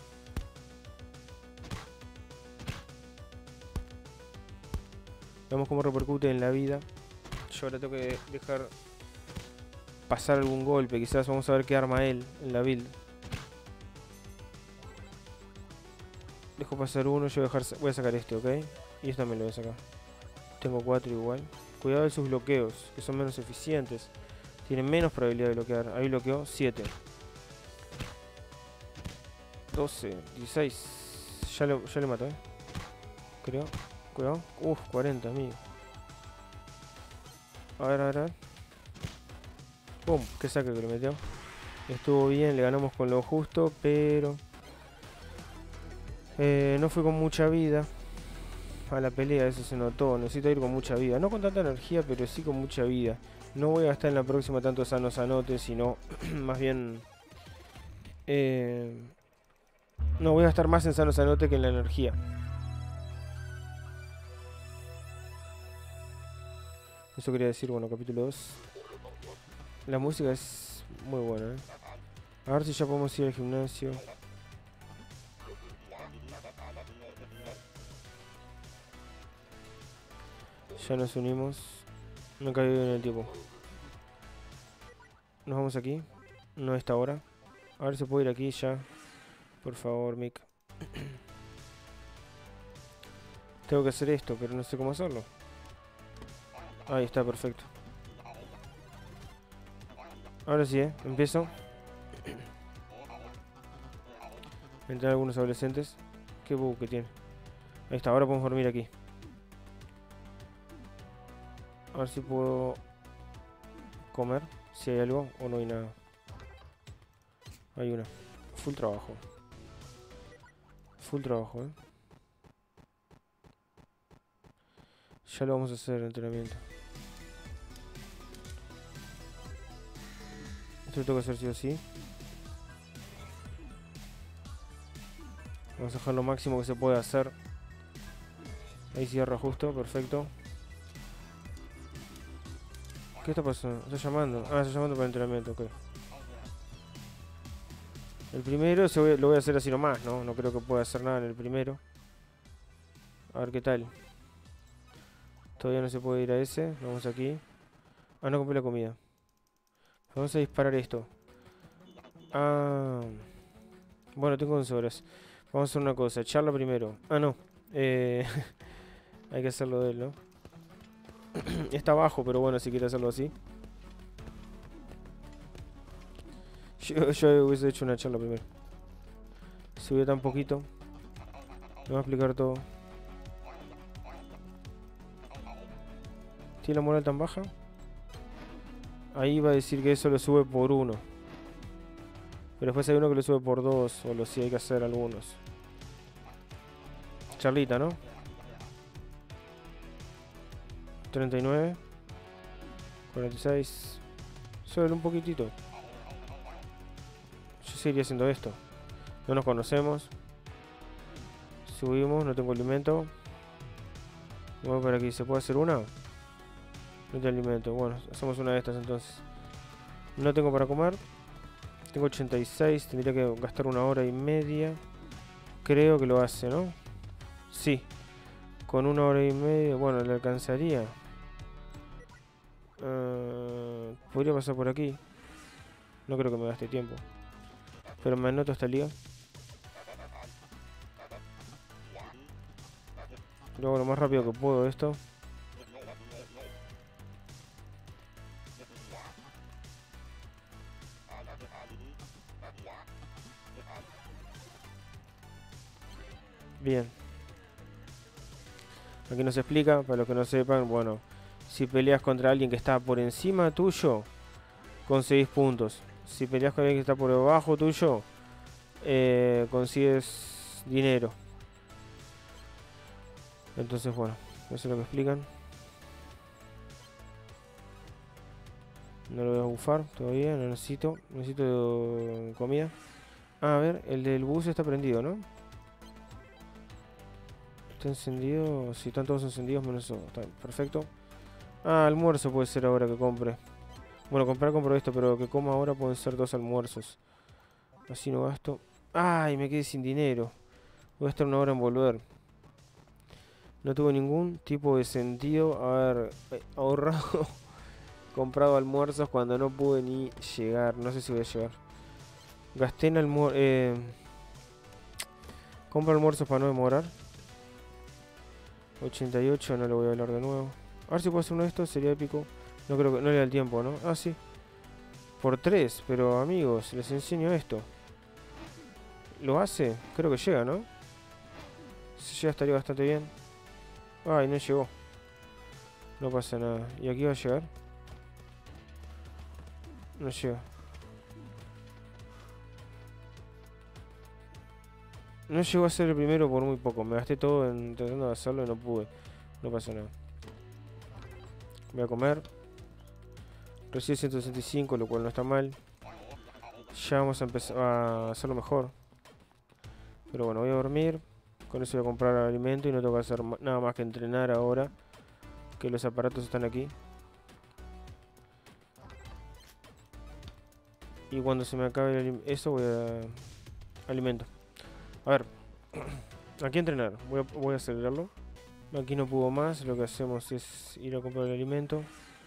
Veamos cómo repercute en la vida. Yo ahora tengo que dejar pasar algún golpe. Quizás vamos a ver qué arma él en la build. Dejo pasar uno, yo voy a, dejar, voy a sacar este, ¿ok? Y este también lo voy a sacar. Tengo cuatro igual. Cuidado de sus bloqueos, que son menos eficientes. Tienen menos probabilidad de bloquear. Ahí bloqueó siete. doce, dieciséis. Ya, lo, ya le mato, ¿eh? Creo. Cuidado. Uf, cuarenta, amigo. A ver, a ver, a ver. Pum, qué saque que le metió. Estuvo bien, le ganamos con lo justo, pero... Eh, no fue con mucha vida a la pelea, eso se notó. Necesito ir con mucha vida. No con tanta energía, pero sí con mucha vida. No voy a gastar en la próxima tanto sanos anotes, sino más bien... Eh, no, voy a gastar más en sanos anotes que en la energía. Eso quería decir, bueno, capítulo dos. La música es muy buena, ¿eh? A ver si ya podemos ir al gimnasio. Ya nos unimos. No caí en el tiempo. Nos vamos aquí. No a esta hora. A ver si puedo ir aquí ya. Por favor, Mick. Tengo que hacer esto, pero no sé cómo hacerlo. Ahí está, perfecto. Ahora sí, ¿eh? Empiezo. Entran algunos adolescentes. Qué bug que tiene. Ahí está, ahora podemos dormir aquí. A ver si puedo comer. Si hay algo o no hay nada. Hay una. Full trabajo. Full trabajo, eh. Ya lo vamos a hacer el entrenamiento. Esto lo tengo que hacer sí o sí. Vamos a dejar lo máximo que se puede hacer. Ahí cierra justo, perfecto. ¿Qué está pasando? Está llamando. Ah, está llamando para el entrenamiento, ok. El primero se voy, lo voy a hacer así nomás, ¿no? No creo que pueda hacer nada en el primero. A ver qué tal. Todavía no se puede ir a ese. Vamos aquí. Ah, no compré la comida. Vamos a disparar esto. Ah. Bueno, tengo once horas. Vamos a hacer una cosa. Charla primero. Ah, no. Eh, hay que hacerlo de él, ¿no? Está abajo, pero bueno, si quiere hacerlo así. Yo, yo hubiese hecho una charla primero. Subió tan poquito. Me va a explicar todo. ¿Tiene la moral tan baja? Ahí va a decir que eso lo sube por uno. Pero después hay uno que lo sube por dos. O lo sí hay que hacer algunos. Charlita, ¿no? treinta y nueve. cuarenta y seis. Solo un poquitito. Yo seguiría haciendo esto. No nos conocemos. Subimos, no tengo alimento. Voy para aquí, ¿se puede hacer una? No tengo alimento. Bueno, hacemos una de estas entonces. No tengo para comer. Tengo ochenta y seis. Tendría que gastar una hora y media. Creo que lo hace, ¿no? Sí. Con una hora y media. Bueno, le alcanzaría. Uh, podría pasar por aquí. No creo que me gaste tiempo. Pero me anoto esta liga. Lo hago lo más rápido que puedo esto. Bien. Aquí nos explica, para los que no sepan, bueno, si peleas contra alguien que está por encima tuyo, conseguís puntos. Si peleas con alguien que está por debajo tuyo, eh, consigues dinero. Entonces, bueno, eso es lo que explican. No lo voy a bufar todavía, no necesito. Necesito comida. Ah, a ver, el del bus está prendido, ¿no? Está encendido. Si están todos encendidos menos eso. Está bien, perfecto. Ah, almuerzo puede ser ahora que compre. Bueno, comprar compro esto, pero que coma ahora pueden ser dos almuerzos. Así no gasto. Ay, me quedé sin dinero. Voy a estar una hora en volver. No tuvo ningún tipo de sentido haber eh, ahorrado, comprado almuerzos cuando no pude ni llegar. No sé si voy a llegar. Gasté en almuerzo. Eh, compro almuerzos para no demorar. ochenta y ocho, no lo voy a hablar de nuevo. A ver si puedo hacer uno de estos, sería épico. No creo que no le da el tiempo, ¿no? Ah, sí. Por tres, pero amigos, les enseño esto. ¿Lo hace? Creo que llega, ¿no? Si llega estaría bastante bien. Ay, no llegó. No pasa nada. ¿Y aquí va a llegar? No llega. No llegó a ser el primero por muy poco. Me gasté todo en tratando de hacerlo y no pude. No pasa nada. Voy a comer. Recibe ciento sesenta y cinco, lo cual no está mal. Ya vamos a empezar a hacerlo mejor. Pero bueno, voy a dormir. Con eso voy a comprar alimento y no tengo que hacer nada más que entrenar ahora. Que los aparatos están aquí. Y cuando se me acabe el eso voy a... alimento. A ver. Aquí entrenar. Voy a, voy a acelerarlo. Aquí no puedo más. Lo que hacemos es ir a comprar el alimento.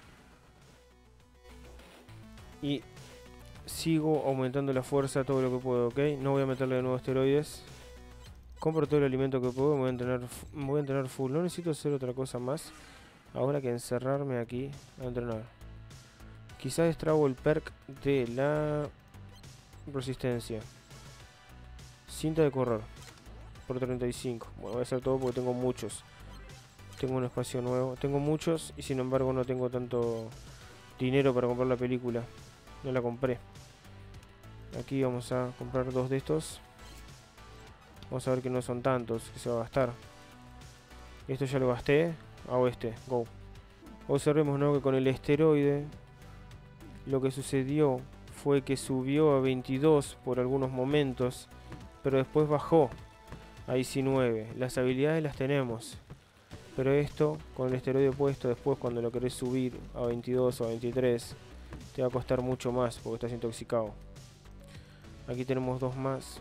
Y sigo aumentando la fuerza todo lo que puedo, ¿ok? No voy a meterle de nuevo esteroides. Compro todo el alimento que puedo. Me voy a entrenar, me voy a entrenar full. No necesito hacer otra cosa más ahora que encerrarme aquí a entrenar. Quizás extraigo el perk de la resistencia. Cinta de correr por treinta y cinco. Bueno, voy a hacer todo porque tengo muchos. Tengo un espacio nuevo. Tengo muchos y sin embargo no tengo tanto dinero para comprar la película. No la compré. Aquí vamos a comprar dos de estos. Vamos a ver que no son tantos que se va a gastar. Esto ya lo gasté. Hago este. Go. Observemos, ¿no?, que con el esteroide lo que sucedió fue que subió a veintidós por algunos momentos, pero después bajó a diecinueve. Las habilidades las tenemos, pero esto con el esteroide puesto, después cuando lo querés subir a veintidós o a veintitrés, te va a costar mucho más porque estás intoxicado. Aquí tenemos dos más.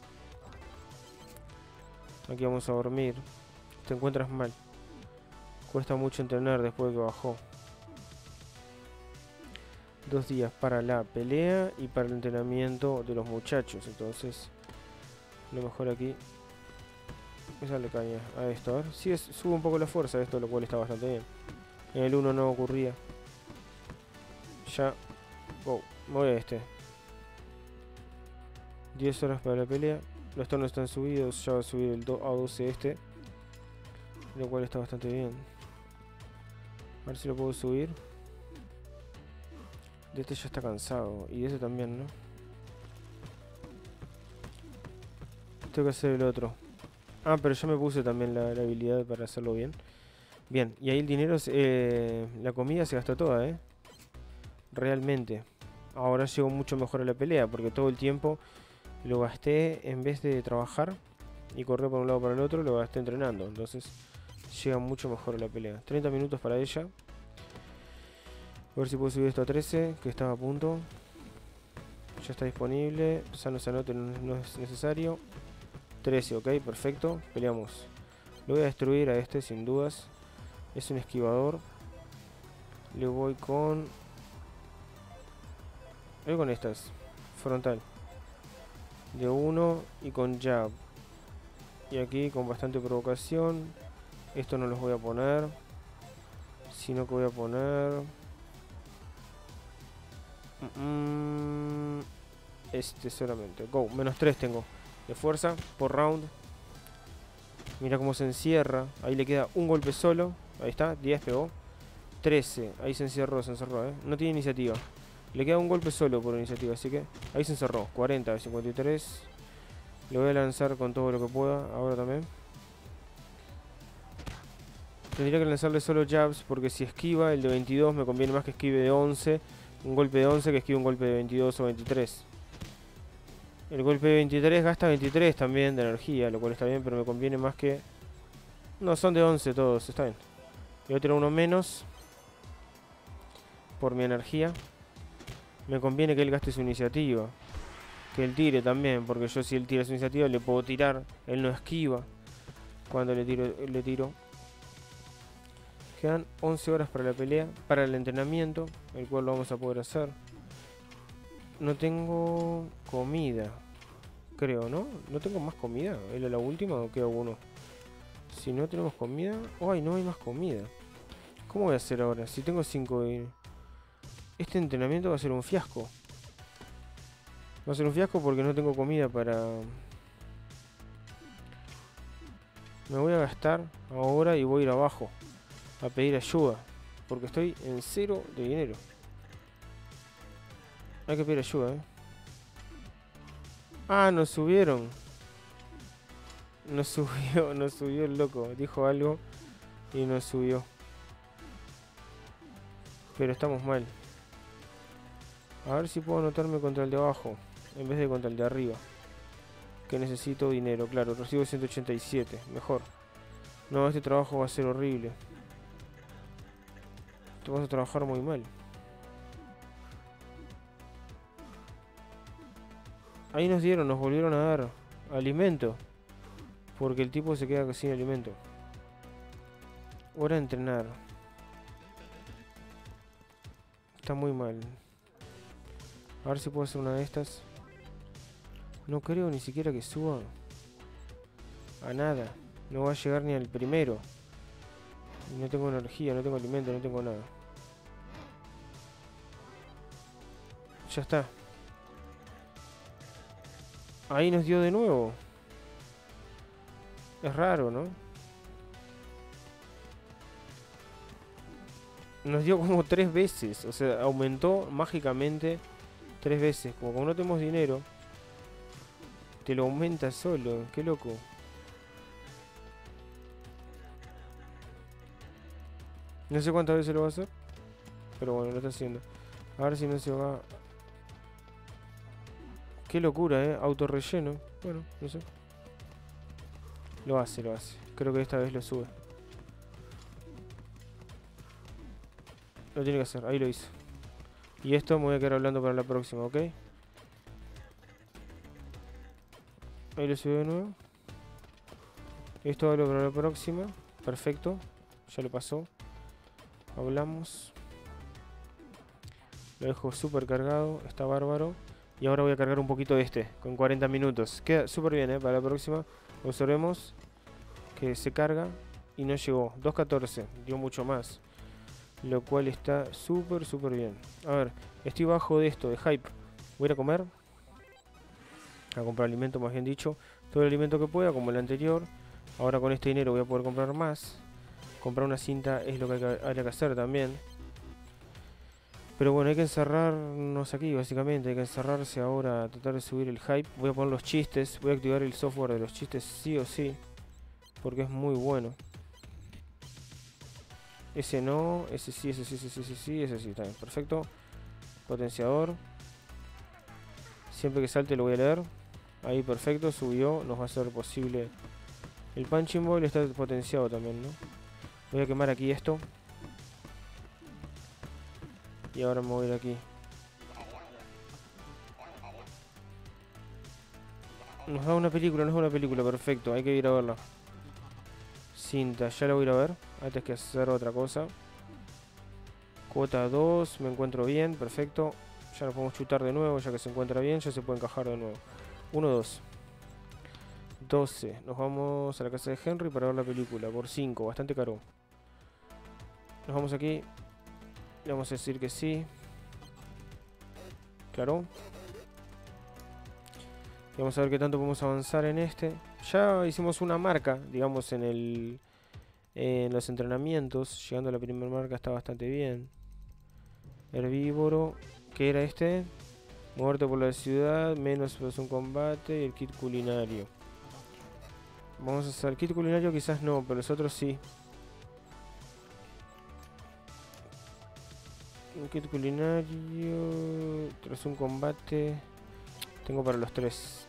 Aquí vamos a dormir. Te encuentras mal. Cuesta mucho entrenar después de que bajó. Dos días para la pelea y para el entrenamiento de los muchachos. Entonces, lo mejor aquí es darle caña a esto. A ver, sí, es, sube un poco la fuerza de esto, lo cual está bastante bien. En el uno no ocurría. Ya. Go. Me voy a este. diez horas para la pelea. Los tonos están subidos. Ya va a subir el a doce este. Lo cual está bastante bien. A ver si lo puedo subir. De este ya está cansado. Y de ese también, ¿no? Tengo que hacer el otro. Ah, pero ya me puse también la, la habilidad para hacerlo bien. Bien, y ahí el dinero, eh, la comida se gastó toda, ¿eh? Realmente. Ahora llego mucho mejor a la pelea, porque todo el tiempo lo gasté en vez de trabajar y correr por un lado para el otro, lo gasté entrenando. Entonces llega mucho mejor a la pelea. treinta minutos para ella. A ver si puedo subir esto a trece, que estaba a punto. Ya está disponible. Sano sanote no es necesario. trece, ok, perfecto. Peleamos. Lo voy a destruir a este sin dudas. Es un esquivador. Le voy con... voy con estas. Frontal. De uno y con jab. Y aquí con bastante provocación. Esto no los voy a poner. Sino que voy a poner... Mm, este solamente. Go, menos tres tengo de fuerza por round. Mira cómo se encierra. Ahí le queda un golpe solo. Ahí está, diez pegó. trece, ahí se encerró, se encerró, eh. No tiene iniciativa. Le queda un golpe solo por iniciativa, así que ahí se encerró. cuarenta, cincuenta y tres. Le voy a lanzar con todo lo que pueda. Ahora también. Tendría que lanzarle solo jabs porque si esquiva el de veintidós me conviene más que esquive de once. Un golpe de once que esquiva un golpe de veintidós o veintitrés. El golpe de veintitrés gasta veintitrés también de energía, lo cual está bien, pero me conviene más que... No, son de once todos, está bien. Voy a tirar uno menos por mi energía. Me conviene que él gaste su iniciativa. Que él tire también, porque yo si él tira su iniciativa le puedo tirar. Él no esquiva cuando le tiro. Le tiro. Quedan once horas para la pelea, para el entrenamiento, el cual lo vamos a poder hacer. No tengo comida, creo, ¿no? ¿No tengo más comida? ¿Era la última o queda uno? Si no tenemos comida... ¡Ay, no hay más comida! ¿Cómo voy a hacer ahora? Si tengo cinco... Y... Este entrenamiento va a ser un fiasco. Va a ser un fiasco porque no tengo comida para... Me voy a gastar ahora y voy a ir abajo a pedir ayuda, porque estoy en cero de dinero. Hay que pedir ayuda, ¿eh? Ah, nos subieron. Nos subió, nos subió el loco. Dijo algo y nos subió. Pero estamos mal. A ver si puedo anotarme contra el de abajo en vez de contra el de arriba. Que necesito dinero, claro. Recibo ciento ochenta y siete, mejor. No, este trabajo va a ser horrible. Te vas a trabajar muy mal. Ahí nos dieron, nos volvieron a dar alimento. Porque el tipo se queda sin alimento. Hora de entrenar. Está muy mal. A ver si puedo hacer una de estas. No creo ni siquiera que suba a nada. No va a llegar ni al primero. No tengo energía, no tengo alimento, no tengo nada. Ya está. Ahí nos dio de nuevo. Es raro, ¿no? Nos dio como tres veces. O sea, aumentó mágicamente tres veces. Como, como no tenemos dinero, te lo aumenta solo. Qué loco. No sé cuántas veces lo va a hacer, pero bueno, lo está haciendo. A ver si no se va. Qué locura, eh. Autorrelleno. Bueno, no sé. Lo hace, lo hace. Creo que esta vez lo sube. Lo tiene que hacer, ahí lo hizo. Y esto me voy a quedar hablando para la próxima, ¿ok? Ahí lo subió de nuevo. Esto hablo para la próxima. Perfecto. Ya lo pasó. Hablamos. Lo dejo súper cargado. Está bárbaro. Y ahora voy a cargar un poquito de este. Con cuarenta minutos. Queda súper bien, ¿eh? Para la próxima. Observemos que se carga. Y no llegó. dos catorce. Dio mucho más. Lo cual está súper, súper bien. A ver. Estoy bajo de esto. De hype. Voy a ir a comer. A comprar alimento, más bien dicho. Todo el alimento que pueda, como el anterior. Ahora con este dinero voy a poder comprar más. Comprar una cinta es lo que hay que, hay que hacer también. Pero bueno, hay que encerrarnos aquí básicamente. Hay que encerrarse ahora a tratar de subir el hype. Voy a poner los chistes. Voy a activar el software de los chistes sí o sí. Porque es muy bueno. Ese no. Ese sí, ese sí, ese sí, ese sí. Ese sí, está bien. Perfecto. Potenciador. Siempre que salte lo voy a leer. Ahí perfecto, subió. Nos va a ser posible. El punching ball está potenciado también, ¿no? Voy a quemar aquí esto. Y ahora me voy a ir aquí. Nos da una película, nos da una película, perfecto. Hay que ir a verla. Cinta, ya la voy a ir a ver. Antes que hacer otra cosa. Cuota dos, me encuentro bien, perfecto. Ya nos podemos chutar de nuevo, ya que se encuentra bien. Ya se puede encajar de nuevo. uno, dos. doce. Nos vamos a la casa de Henry para ver la película. Por cinco, bastante caro. Nos vamos aquí. Le vamos a decir que sí. Claro. Y vamos a ver qué tanto podemos avanzar en este. Ya hicimos una marca, digamos, en el en los entrenamientos. Llegando a la primera marca está bastante bien. Herbívoro. ¿Qué era este? Muerte por la ciudad, menos un combate y el kit culinario. Vamos a hacer el kit culinario, quizás no, pero los otros sí. Un kit culinario. Tras un combate. Tengo para los tres.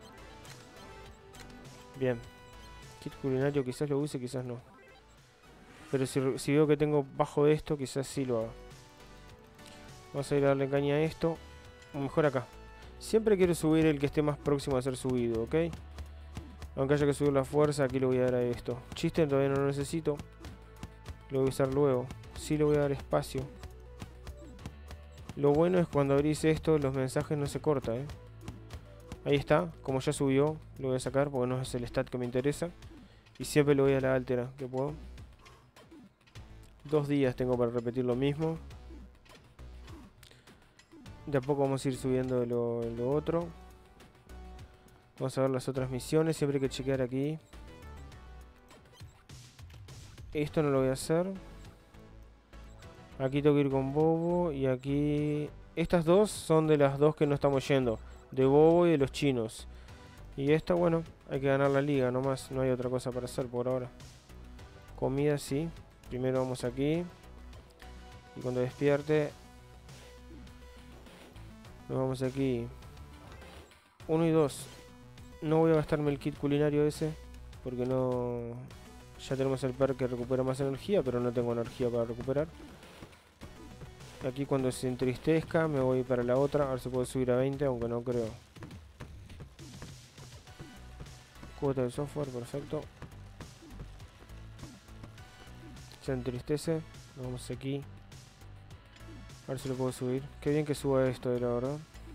Bien. Kit culinario quizás lo use, quizás no. Pero si, si veo que tengo bajo de esto, quizás sí lo haga. Vamos a ir a darle caña a esto. O mejor acá. Siempre quiero subir el que esté más próximo a ser subido, ¿ok? Aunque haya que subir la fuerza, aquí le voy a dar a esto. Chiste todavía no lo necesito. Lo voy a usar luego. Sí le voy a dar espacio. Lo bueno es cuando abrís esto, los mensajes no se cortan, ¿eh? Ahí está. Como ya subió, lo voy a sacar porque no es el stat que me interesa. Y siempre le voy a la altera, que puedo. Dos días tengo para repetir lo mismo. De a poco vamos a ir subiendo lo, lo otro. Vamos a ver las otras misiones. Siempre hay que chequear aquí. Esto no lo voy a hacer. Aquí tengo que ir con Bobo. Y aquí... Estas dos son de las dos que no estamos yendo. De Bobo y de los chinos. Y esta, bueno, hay que ganar la liga nomás. No hay otra cosa para hacer por ahora. Comida, sí. Primero vamos aquí. Y cuando despierte... Nos vamos aquí. Uno y dos. No voy a gastarme el kit culinario ese. Porque no... Ya tenemos el perk que recupera más energía. Pero no tengo energía para recuperar. Aquí cuando se entristezca me voy para la otra. A ver si puedo subir a veinte. Aunque no creo. Cuota de software, perfecto. Se entristece. Nos vamos aquí. A ver si lo puedo subir. Qué bien que suba esto, de la verdad.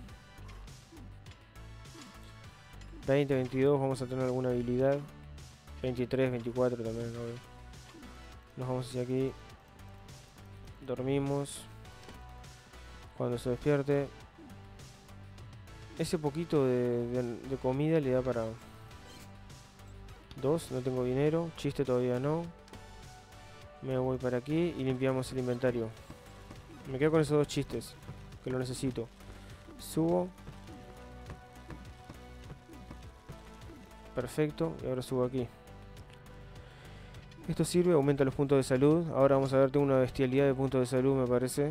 veinte, veintidós, vamos a tener alguna habilidad. veintitrés, veinticuatro también, ¿no? Nos vamos hacia aquí. Dormimos. Cuando se despierte. Ese poquito de, de, de comida le da para... Dos, no tengo dinero. Chiste todavía no. Me voy para aquí y limpiamos el inventario. Me quedo con esos dos chistes, que lo necesito. Subo. Perfecto, y ahora subo aquí. Esto sirve, aumenta los puntos de salud. Ahora vamos a ver, tengo una bestialidad de puntos de salud, me parece.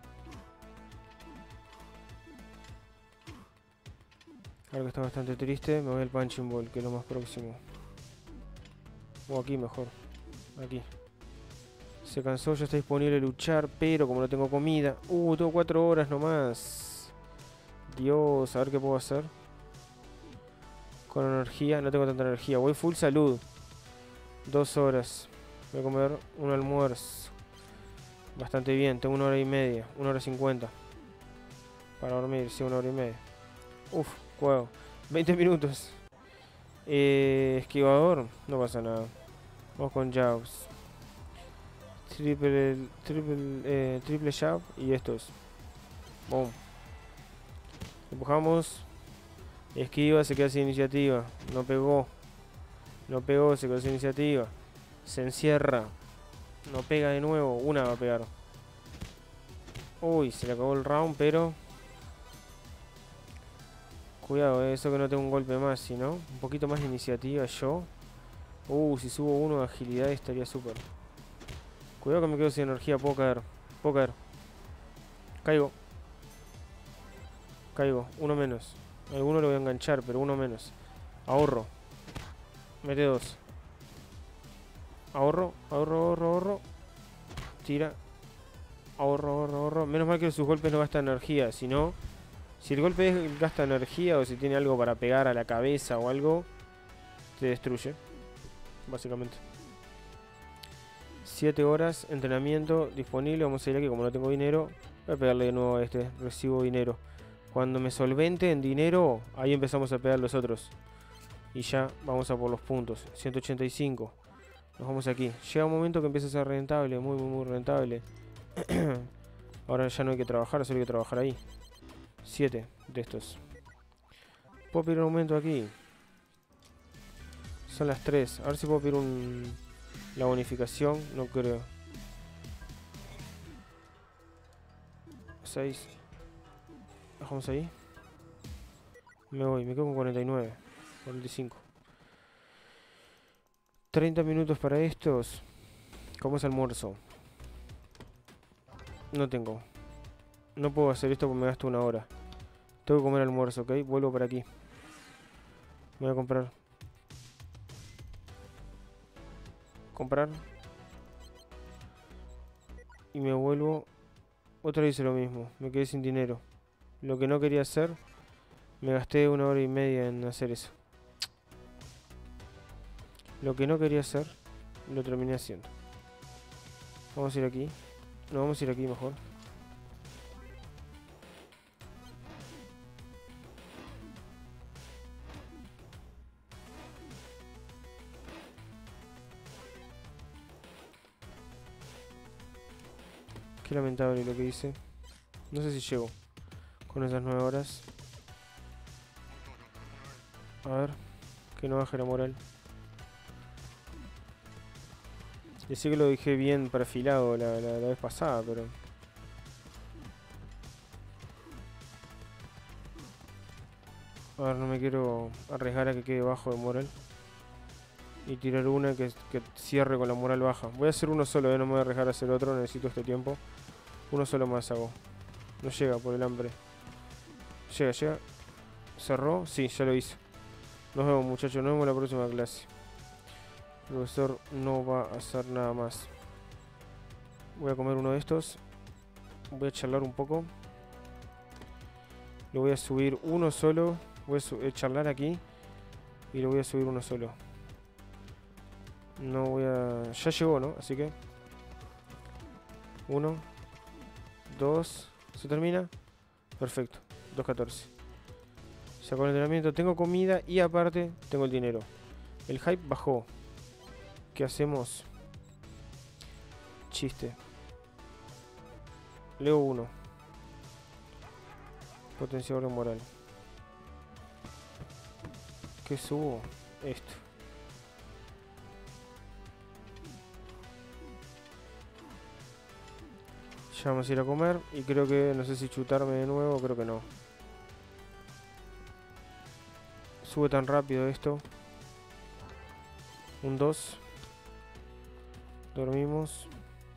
Ahora que está bastante triste, me voy al punching ball, que es lo más próximo. O aquí mejor. Aquí. Se cansó, ya está disponible luchar, pero como no tengo comida... Uh, tengo cuatro horas nomás. Dios, a ver qué puedo hacer. Con energía, no tengo tanta energía. Voy full salud. Dos horas. Voy a comer un almuerzo. Bastante bien, tengo una hora y media. Una hora cincuenta. Para dormir, sí, una hora y media. Uf, juego. veinte minutos. Eh, esquivador, no pasa nada. Vamos con jabs. Triple, triple, eh, triple jab y estos. Boom. Empujamos. Esquiva, se queda sin iniciativa. No pegó. No pegó, se quedó sin iniciativa. Se encierra. No pega de nuevo. Una va a pegar. Uy, se le acabó el round, pero... Cuidado, eh, eso que no tengo un golpe más, sino un poquito más de iniciativa yo. Uh, si subo uno de agilidad estaría súper. Cuidado que me quedo sin energía, puedo caer. Puedo caer. Caigo. Caigo, uno menos. Alguno lo voy a enganchar, pero uno menos. Ahorro. Mete dos. Ahorro, ahorro, ahorro, ahorro. Tira. Ahorro, ahorro, ahorro. Menos mal que sus golpes no gastan energía. Si no, si el golpe es, gasta energía o si tiene algo para pegar a la cabeza o algo, te destruye. Básicamente. siete horas, entrenamiento disponible. Vamos a ir aquí, como no tengo dinero. Voy a pegarle de nuevo a este. Recibo dinero. Cuando me solvente en dinero, ahí empezamos a pegar los otros. Y ya vamos a por los puntos. ciento ochenta y cinco. Nos vamos aquí. Llega un momento que empieza a ser rentable. Muy, muy, muy rentable. Ahora ya no hay que trabajar, solo hay que trabajar ahí. siete de estos. Puedo pedir un aumento aquí. Son las tres. A ver si puedo pedir un... La bonificación. No creo. seis. Bajamos ahí. Me voy. Me quedo con cuarenta y nueve. cuarenta y cinco. treinta minutos para estos. ¿Cómo es almuerzo? No tengo. No puedo hacer esto porque me gasto una hora. Tengo que comer almuerzo, ¿ok? Vuelvo para aquí. Me voy a comprar. Comprar. Y me vuelvo. Otra vez hice lo mismo. Me quedé sin dinero. Lo que no quería hacer. Me gasté una hora y media en hacer eso. Lo que no quería hacer. Lo terminé haciendo. Vamos a ir aquí. No, vamos a ir aquí mejor. Qué lamentable lo que hice. No sé si llego con esas nueve horas. A ver, que no baje la moral. Y sí que lo dejé bien perfilado la, la, la vez pasada, pero... A ver, no me quiero arriesgar a que quede bajo de moral. Y tirar una que, que cierre con la moral baja. Voy a hacer uno solo, eh, no me voy a arriesgar a hacer otro, necesito este tiempo. Uno solo más hago. No llega por el hambre. Llega, llega. ¿Cerró? Sí, ya lo hice. Nos vemos, muchachos, nos vemos en la próxima clase. El profesor no va a hacer nada más. Voy a comer uno de estos. Voy a charlar un poco. Lo voy a subir uno solo. Voy a charlar aquí. Y lo voy a subir uno solo. No voy a... Ya llegó, ¿no? Así que... Uno. Dos. ¿Se termina? Perfecto. dos catorce. Saco el entrenamiento. Tengo comida y aparte tengo el dinero. El hype bajó. ¿Qué hacemos? Chiste. Leo uno. Potenciador moral. ¿Qué subo? Esto. Ya vamos a ir a comer. Y creo que... No sé si chutarme de nuevo. Creo que no. Sube tan rápido esto. Un dos. Dormimos.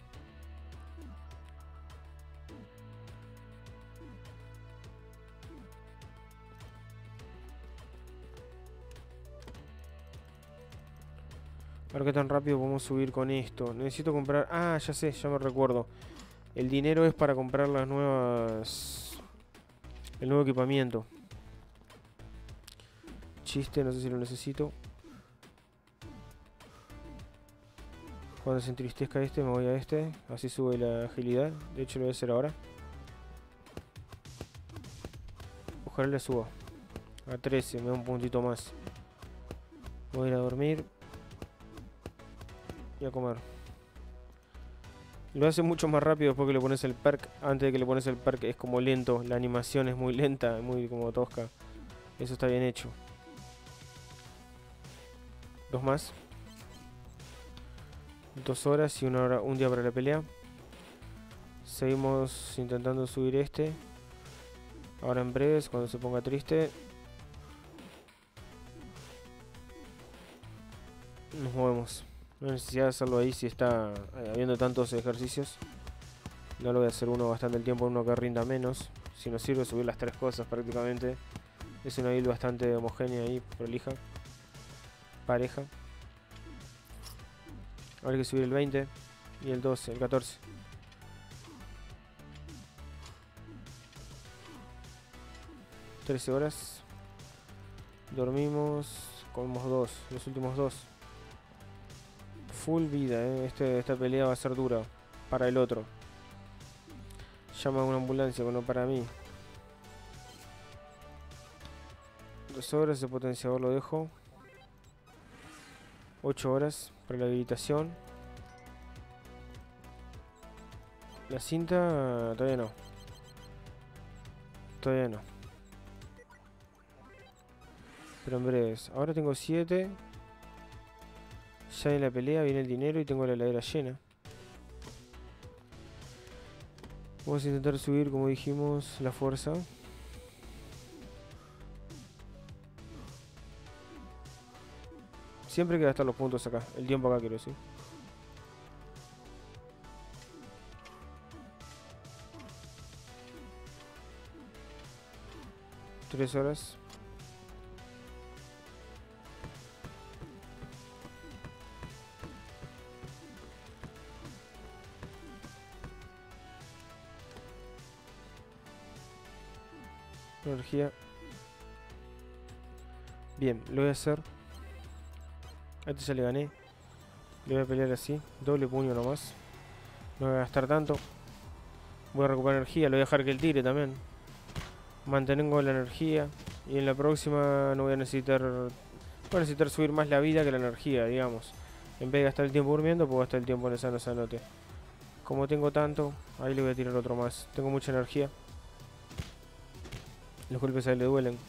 A ver qué tan rápido podemos subir con esto. Necesito comprar... Ah, ya sé, ya me recuerdo. El dinero es para comprar las nuevas... El nuevo equipamiento. Chiste, no sé si lo necesito. Cuando se entristezca este, me voy a este. Así sube la agilidad. De hecho, lo voy a hacer ahora. Ojalá le suba a trece, me da un puntito más. Voy a ir a dormir. Y a comer. Lo hace mucho más rápido después que le pones el perk. Antes de que le pones el perk es como lento. La animación es muy lenta, muy como tosca. Eso está bien hecho. Dos más. Dos horas y una hora, un día para la pelea. Seguimos intentando subir este. Ahora en breves, cuando se ponga triste, nos movemos. No hay necesidad de hacerlo ahí si está eh, habiendo tantos ejercicios. No lo voy a hacer uno bastante el tiempo, uno que rinda menos. Si nos sirve subir las tres cosas prácticamente. Es una build bastante homogénea y prolija. Pareja. Ahora hay que subir el veinte y el doce, el catorce. trece horas. Dormimos. Comemos dos, los últimos dos. Full vida, eh. Este, esta pelea va a ser dura para el otro. Llama a una ambulancia, pero no para mí. Dos horas de potenciador lo dejo. ocho horas para la habilitación. La cinta todavía no. Todavía no. Pero en breves. Ahora tengo siete. Ya en la pelea viene el dinero y tengo la heladera llena. Vamos a intentar subir, como dijimos, la fuerza. Siempre hay que gastar los puntos acá. El tiempo acá quiero decir. Tres horas. Energía. Bien, lo voy a hacer. A este ya le gané. Le voy a pelear así. Doble puño nomás. No voy a gastar tanto. Voy a recuperar energía. Lo voy a dejar que él tire también. Mantengo la energía. Y en la próxima no voy a necesitar... Voy a necesitar subir más la vida que la energía, digamos. En vez de gastar el tiempo durmiendo, puedo gastar el tiempo en el sano sanote. Como tengo tanto, ahí le voy a tirar otro más. Tengo mucha energía. Los golpes a él le duelen.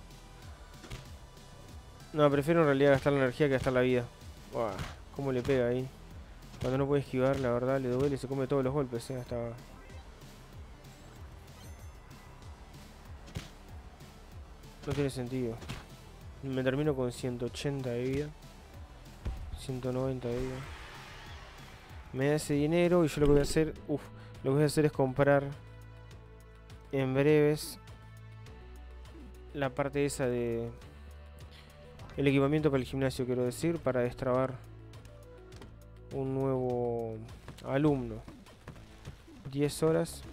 No, prefiero en realidad gastar la energía que gastar la vida. Uah, cómo le pega ahí. Cuando no puede esquivar, la verdad, le duele y se come todos los golpes, eh, hasta... No tiene sentido. Me termino con ciento ochenta de vida. ciento noventa de vida. Me da ese dinero y yo lo que voy a hacer... Uff, lo que voy a hacer es comprar... En breves... La parte esa de... El equipamiento para el gimnasio, quiero decir, para destrabar un nuevo alumno. diez horas.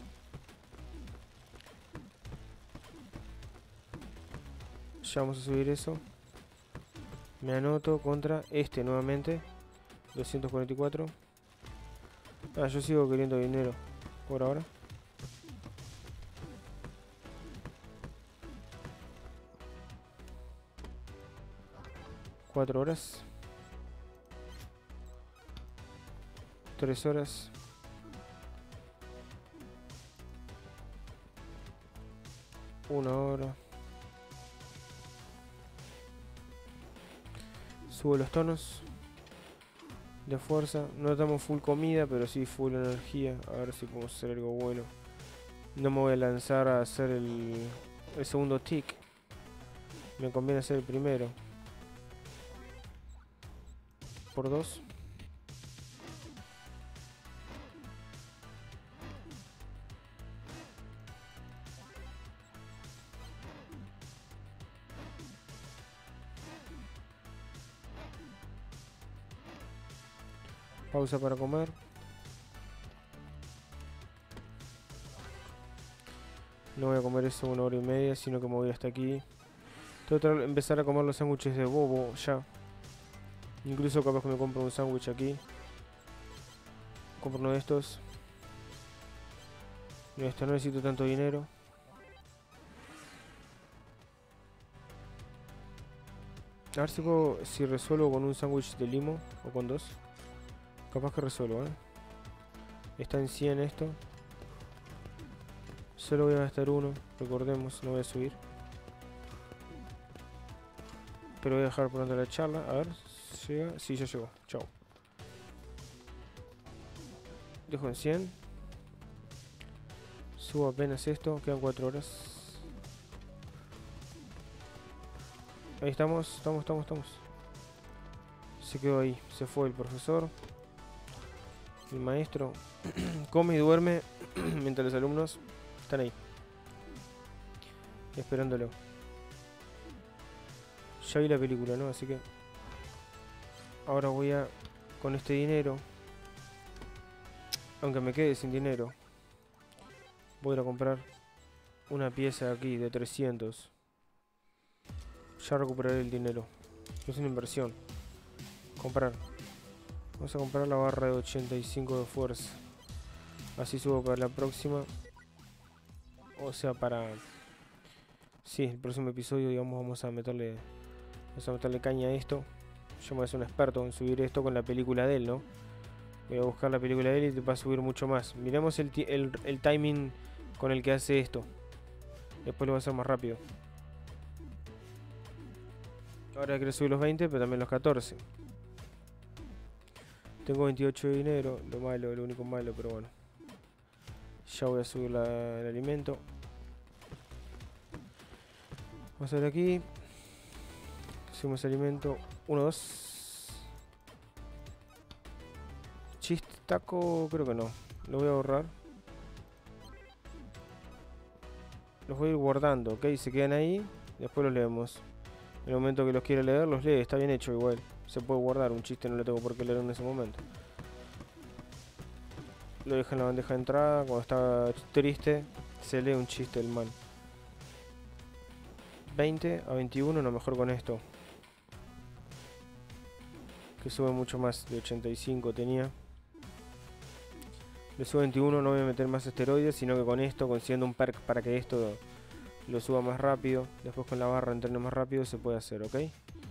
Ya vamos a subir eso. Me anoto contra este nuevamente. doscientos cuarenta y cuatro. Ah, yo sigo queriendo dinero por ahora. cuatro horas. tres horas. una hora. Subo los tonos de fuerza. No damos full comida, pero sí full energía. A ver si podemos hacer algo bueno. No me voy a lanzar a hacer el, el segundo tick. Me conviene hacer el primero. Por dos. Pausa para comer. No voy a comer eso una hora y media, sino que me voy hasta aquí. Tengo que empezar a comer los sándwiches de bobo ya. Incluso capaz que me compro un sándwich aquí. Compro uno de estos. No, esto no necesito tanto dinero. A ver si puedo, si resuelvo con un sándwich de limo o con dos. Capaz que resuelvo, ¿eh? Está en cien esto. Solo voy a gastar uno, recordemos, no voy a subir. Pero voy a dejar pronto la charla. A ver, ¿llega? Sí, ya llegó. Chao. Dejo en cien. Subo apenas esto, quedan cuatro horas. Ahí estamos, estamos, estamos, estamos. Se quedó ahí, se fue el profesor. El maestro come y duerme mientras los alumnos están ahí esperándolo. Ya vi la película, ¿no? Así que ahora voy a, con este dinero, aunque me quede sin dinero, voy a ir a comprar una pieza aquí de trescientos. Ya recuperaré el dinero. Es una inversión. Comprar. Vamos a comprar la barra de ochenta y cinco de fuerza. Así subo para la próxima. O sea, para... Sí, el próximo episodio, digamos, vamos a meterle... Vamos a meterle caña a esto. Yo me voy a ser un experto en subir esto con la película de él, ¿no? Voy a buscar la película de él y te va a subir mucho más. Miremos el, el, el timing con el que hace esto. Después lo voy a hacer más rápido. Ahora quiero subir los veinte, pero también los catorce. Tengo veintiocho de dinero, lo malo, lo único malo, pero bueno. Ya voy a subir la, el alimento. Vamos a ver aquí. Subimos alimento. uno, dos. Chistaco, creo que no. Lo voy a ahorrar. los voy a ir guardando, ¿ok? Se quedan ahí, después los leemos. En el momento que los quiera leer, los lee. Está bien hecho igual. Se puede guardar, un chiste no lo tengo por qué leer en ese momento. Lo deja en la bandeja de entrada. Cuando está triste, se lee un chiste el man. veinte a veintiuno, no, mejor con esto. Que sube mucho más, de ochenta y cinco tenía. Le sube veintiuno, no voy a meter más esteroides, sino que con esto, consiguiendo un perk para que esto lo suba más rápido. Después con la barra entrene más rápido, se puede hacer, ¿ok?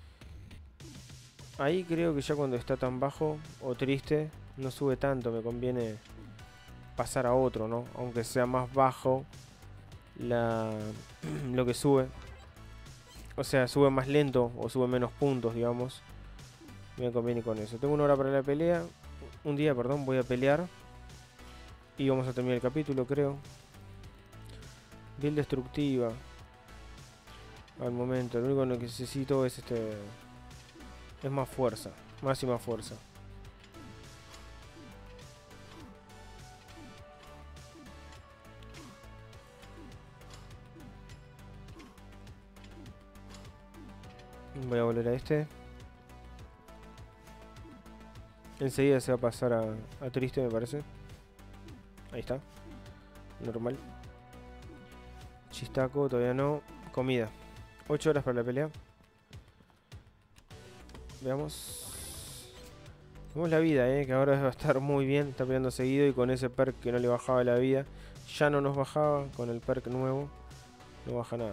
Ahí creo que ya cuando está tan bajo o triste, no sube tanto, me conviene pasar a otro, ¿no? Aunque sea más bajo la, lo que sube. O sea, sube más lento o sube menos puntos, digamos. Me conviene con eso. Tengo una hora para la pelea. Un día, perdón, voy a pelear. Y vamos a terminar el capítulo, creo. Build destructiva. Al momento, lo único que necesito es este... Es más fuerza. Máxima fuerza. Voy a volver a este. Enseguida se va a pasar a, a triste, me parece. Ahí está. Normal. Chistaco, todavía no. Comida. ocho horas para la pelea. Veamos. Vemos la vida, eh, que ahora va a estar muy bien. Está peleando seguido y con ese perk que no le bajaba la vida. Ya no nos bajaba. Con el perk nuevo no baja nada.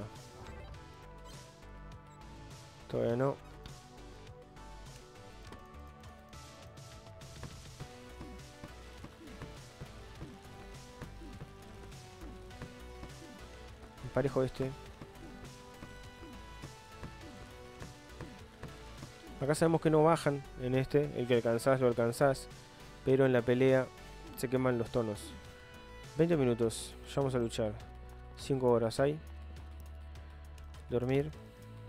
Todavía no. Parejo este. Acá sabemos que no bajan en este. El que alcanzás lo alcanzás. Pero en la pelea se queman los tonos. veinte minutos. Ya vamos a luchar. cinco horas hay. Dormir.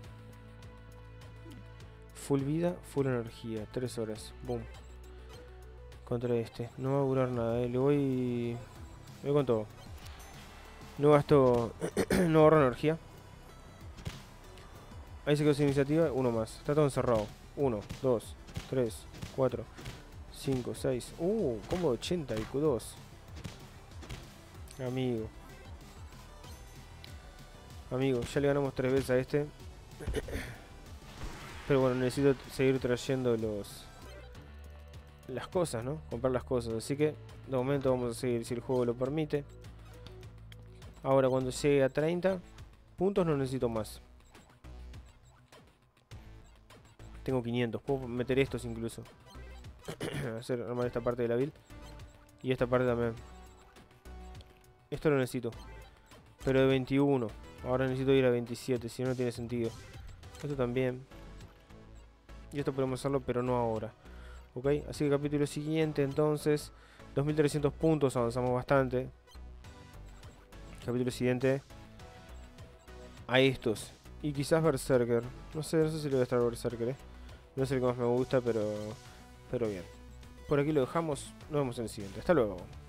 Full vida, full energía. tres horas. Boom. Contra este. No va a durar nada, eh. Le voy... Le voy con todo. No gasto... no ahorro energía. Ahí se quedó sin iniciativa. Uno más. Está todo encerrado. uno, dos, tres, cuatro, cinco, seis. Uh, combo de ochenta y dos. Amigo. Amigo, ya le ganamos tres veces a este. Pero bueno, necesito seguir trayendo los... Las cosas, ¿no? Comprar las cosas. Así que, de momento vamos a seguir si el juego lo permite. Ahora cuando llegue a treinta puntos no necesito más. Tengo quinientos. Puedo meter estos incluso. Hacer armar esta parte de la build. Y esta parte también. Esto lo necesito. Pero de veintiuno. Ahora necesito ir a veintisiete. Si no, no tiene sentido. Esto también. Y esto podemos hacerlo, pero no ahora. Ok. Así que capítulo siguiente entonces. dos mil trescientos puntos. Avanzamos bastante. Capítulo siguiente a estos. Y quizás Berserker. No sé, no sé si le voy a estar Berserker, eh. No es el que más me gusta, pero pero bien. Por aquí lo dejamos. Nos vemos en el siguiente. Hasta luego.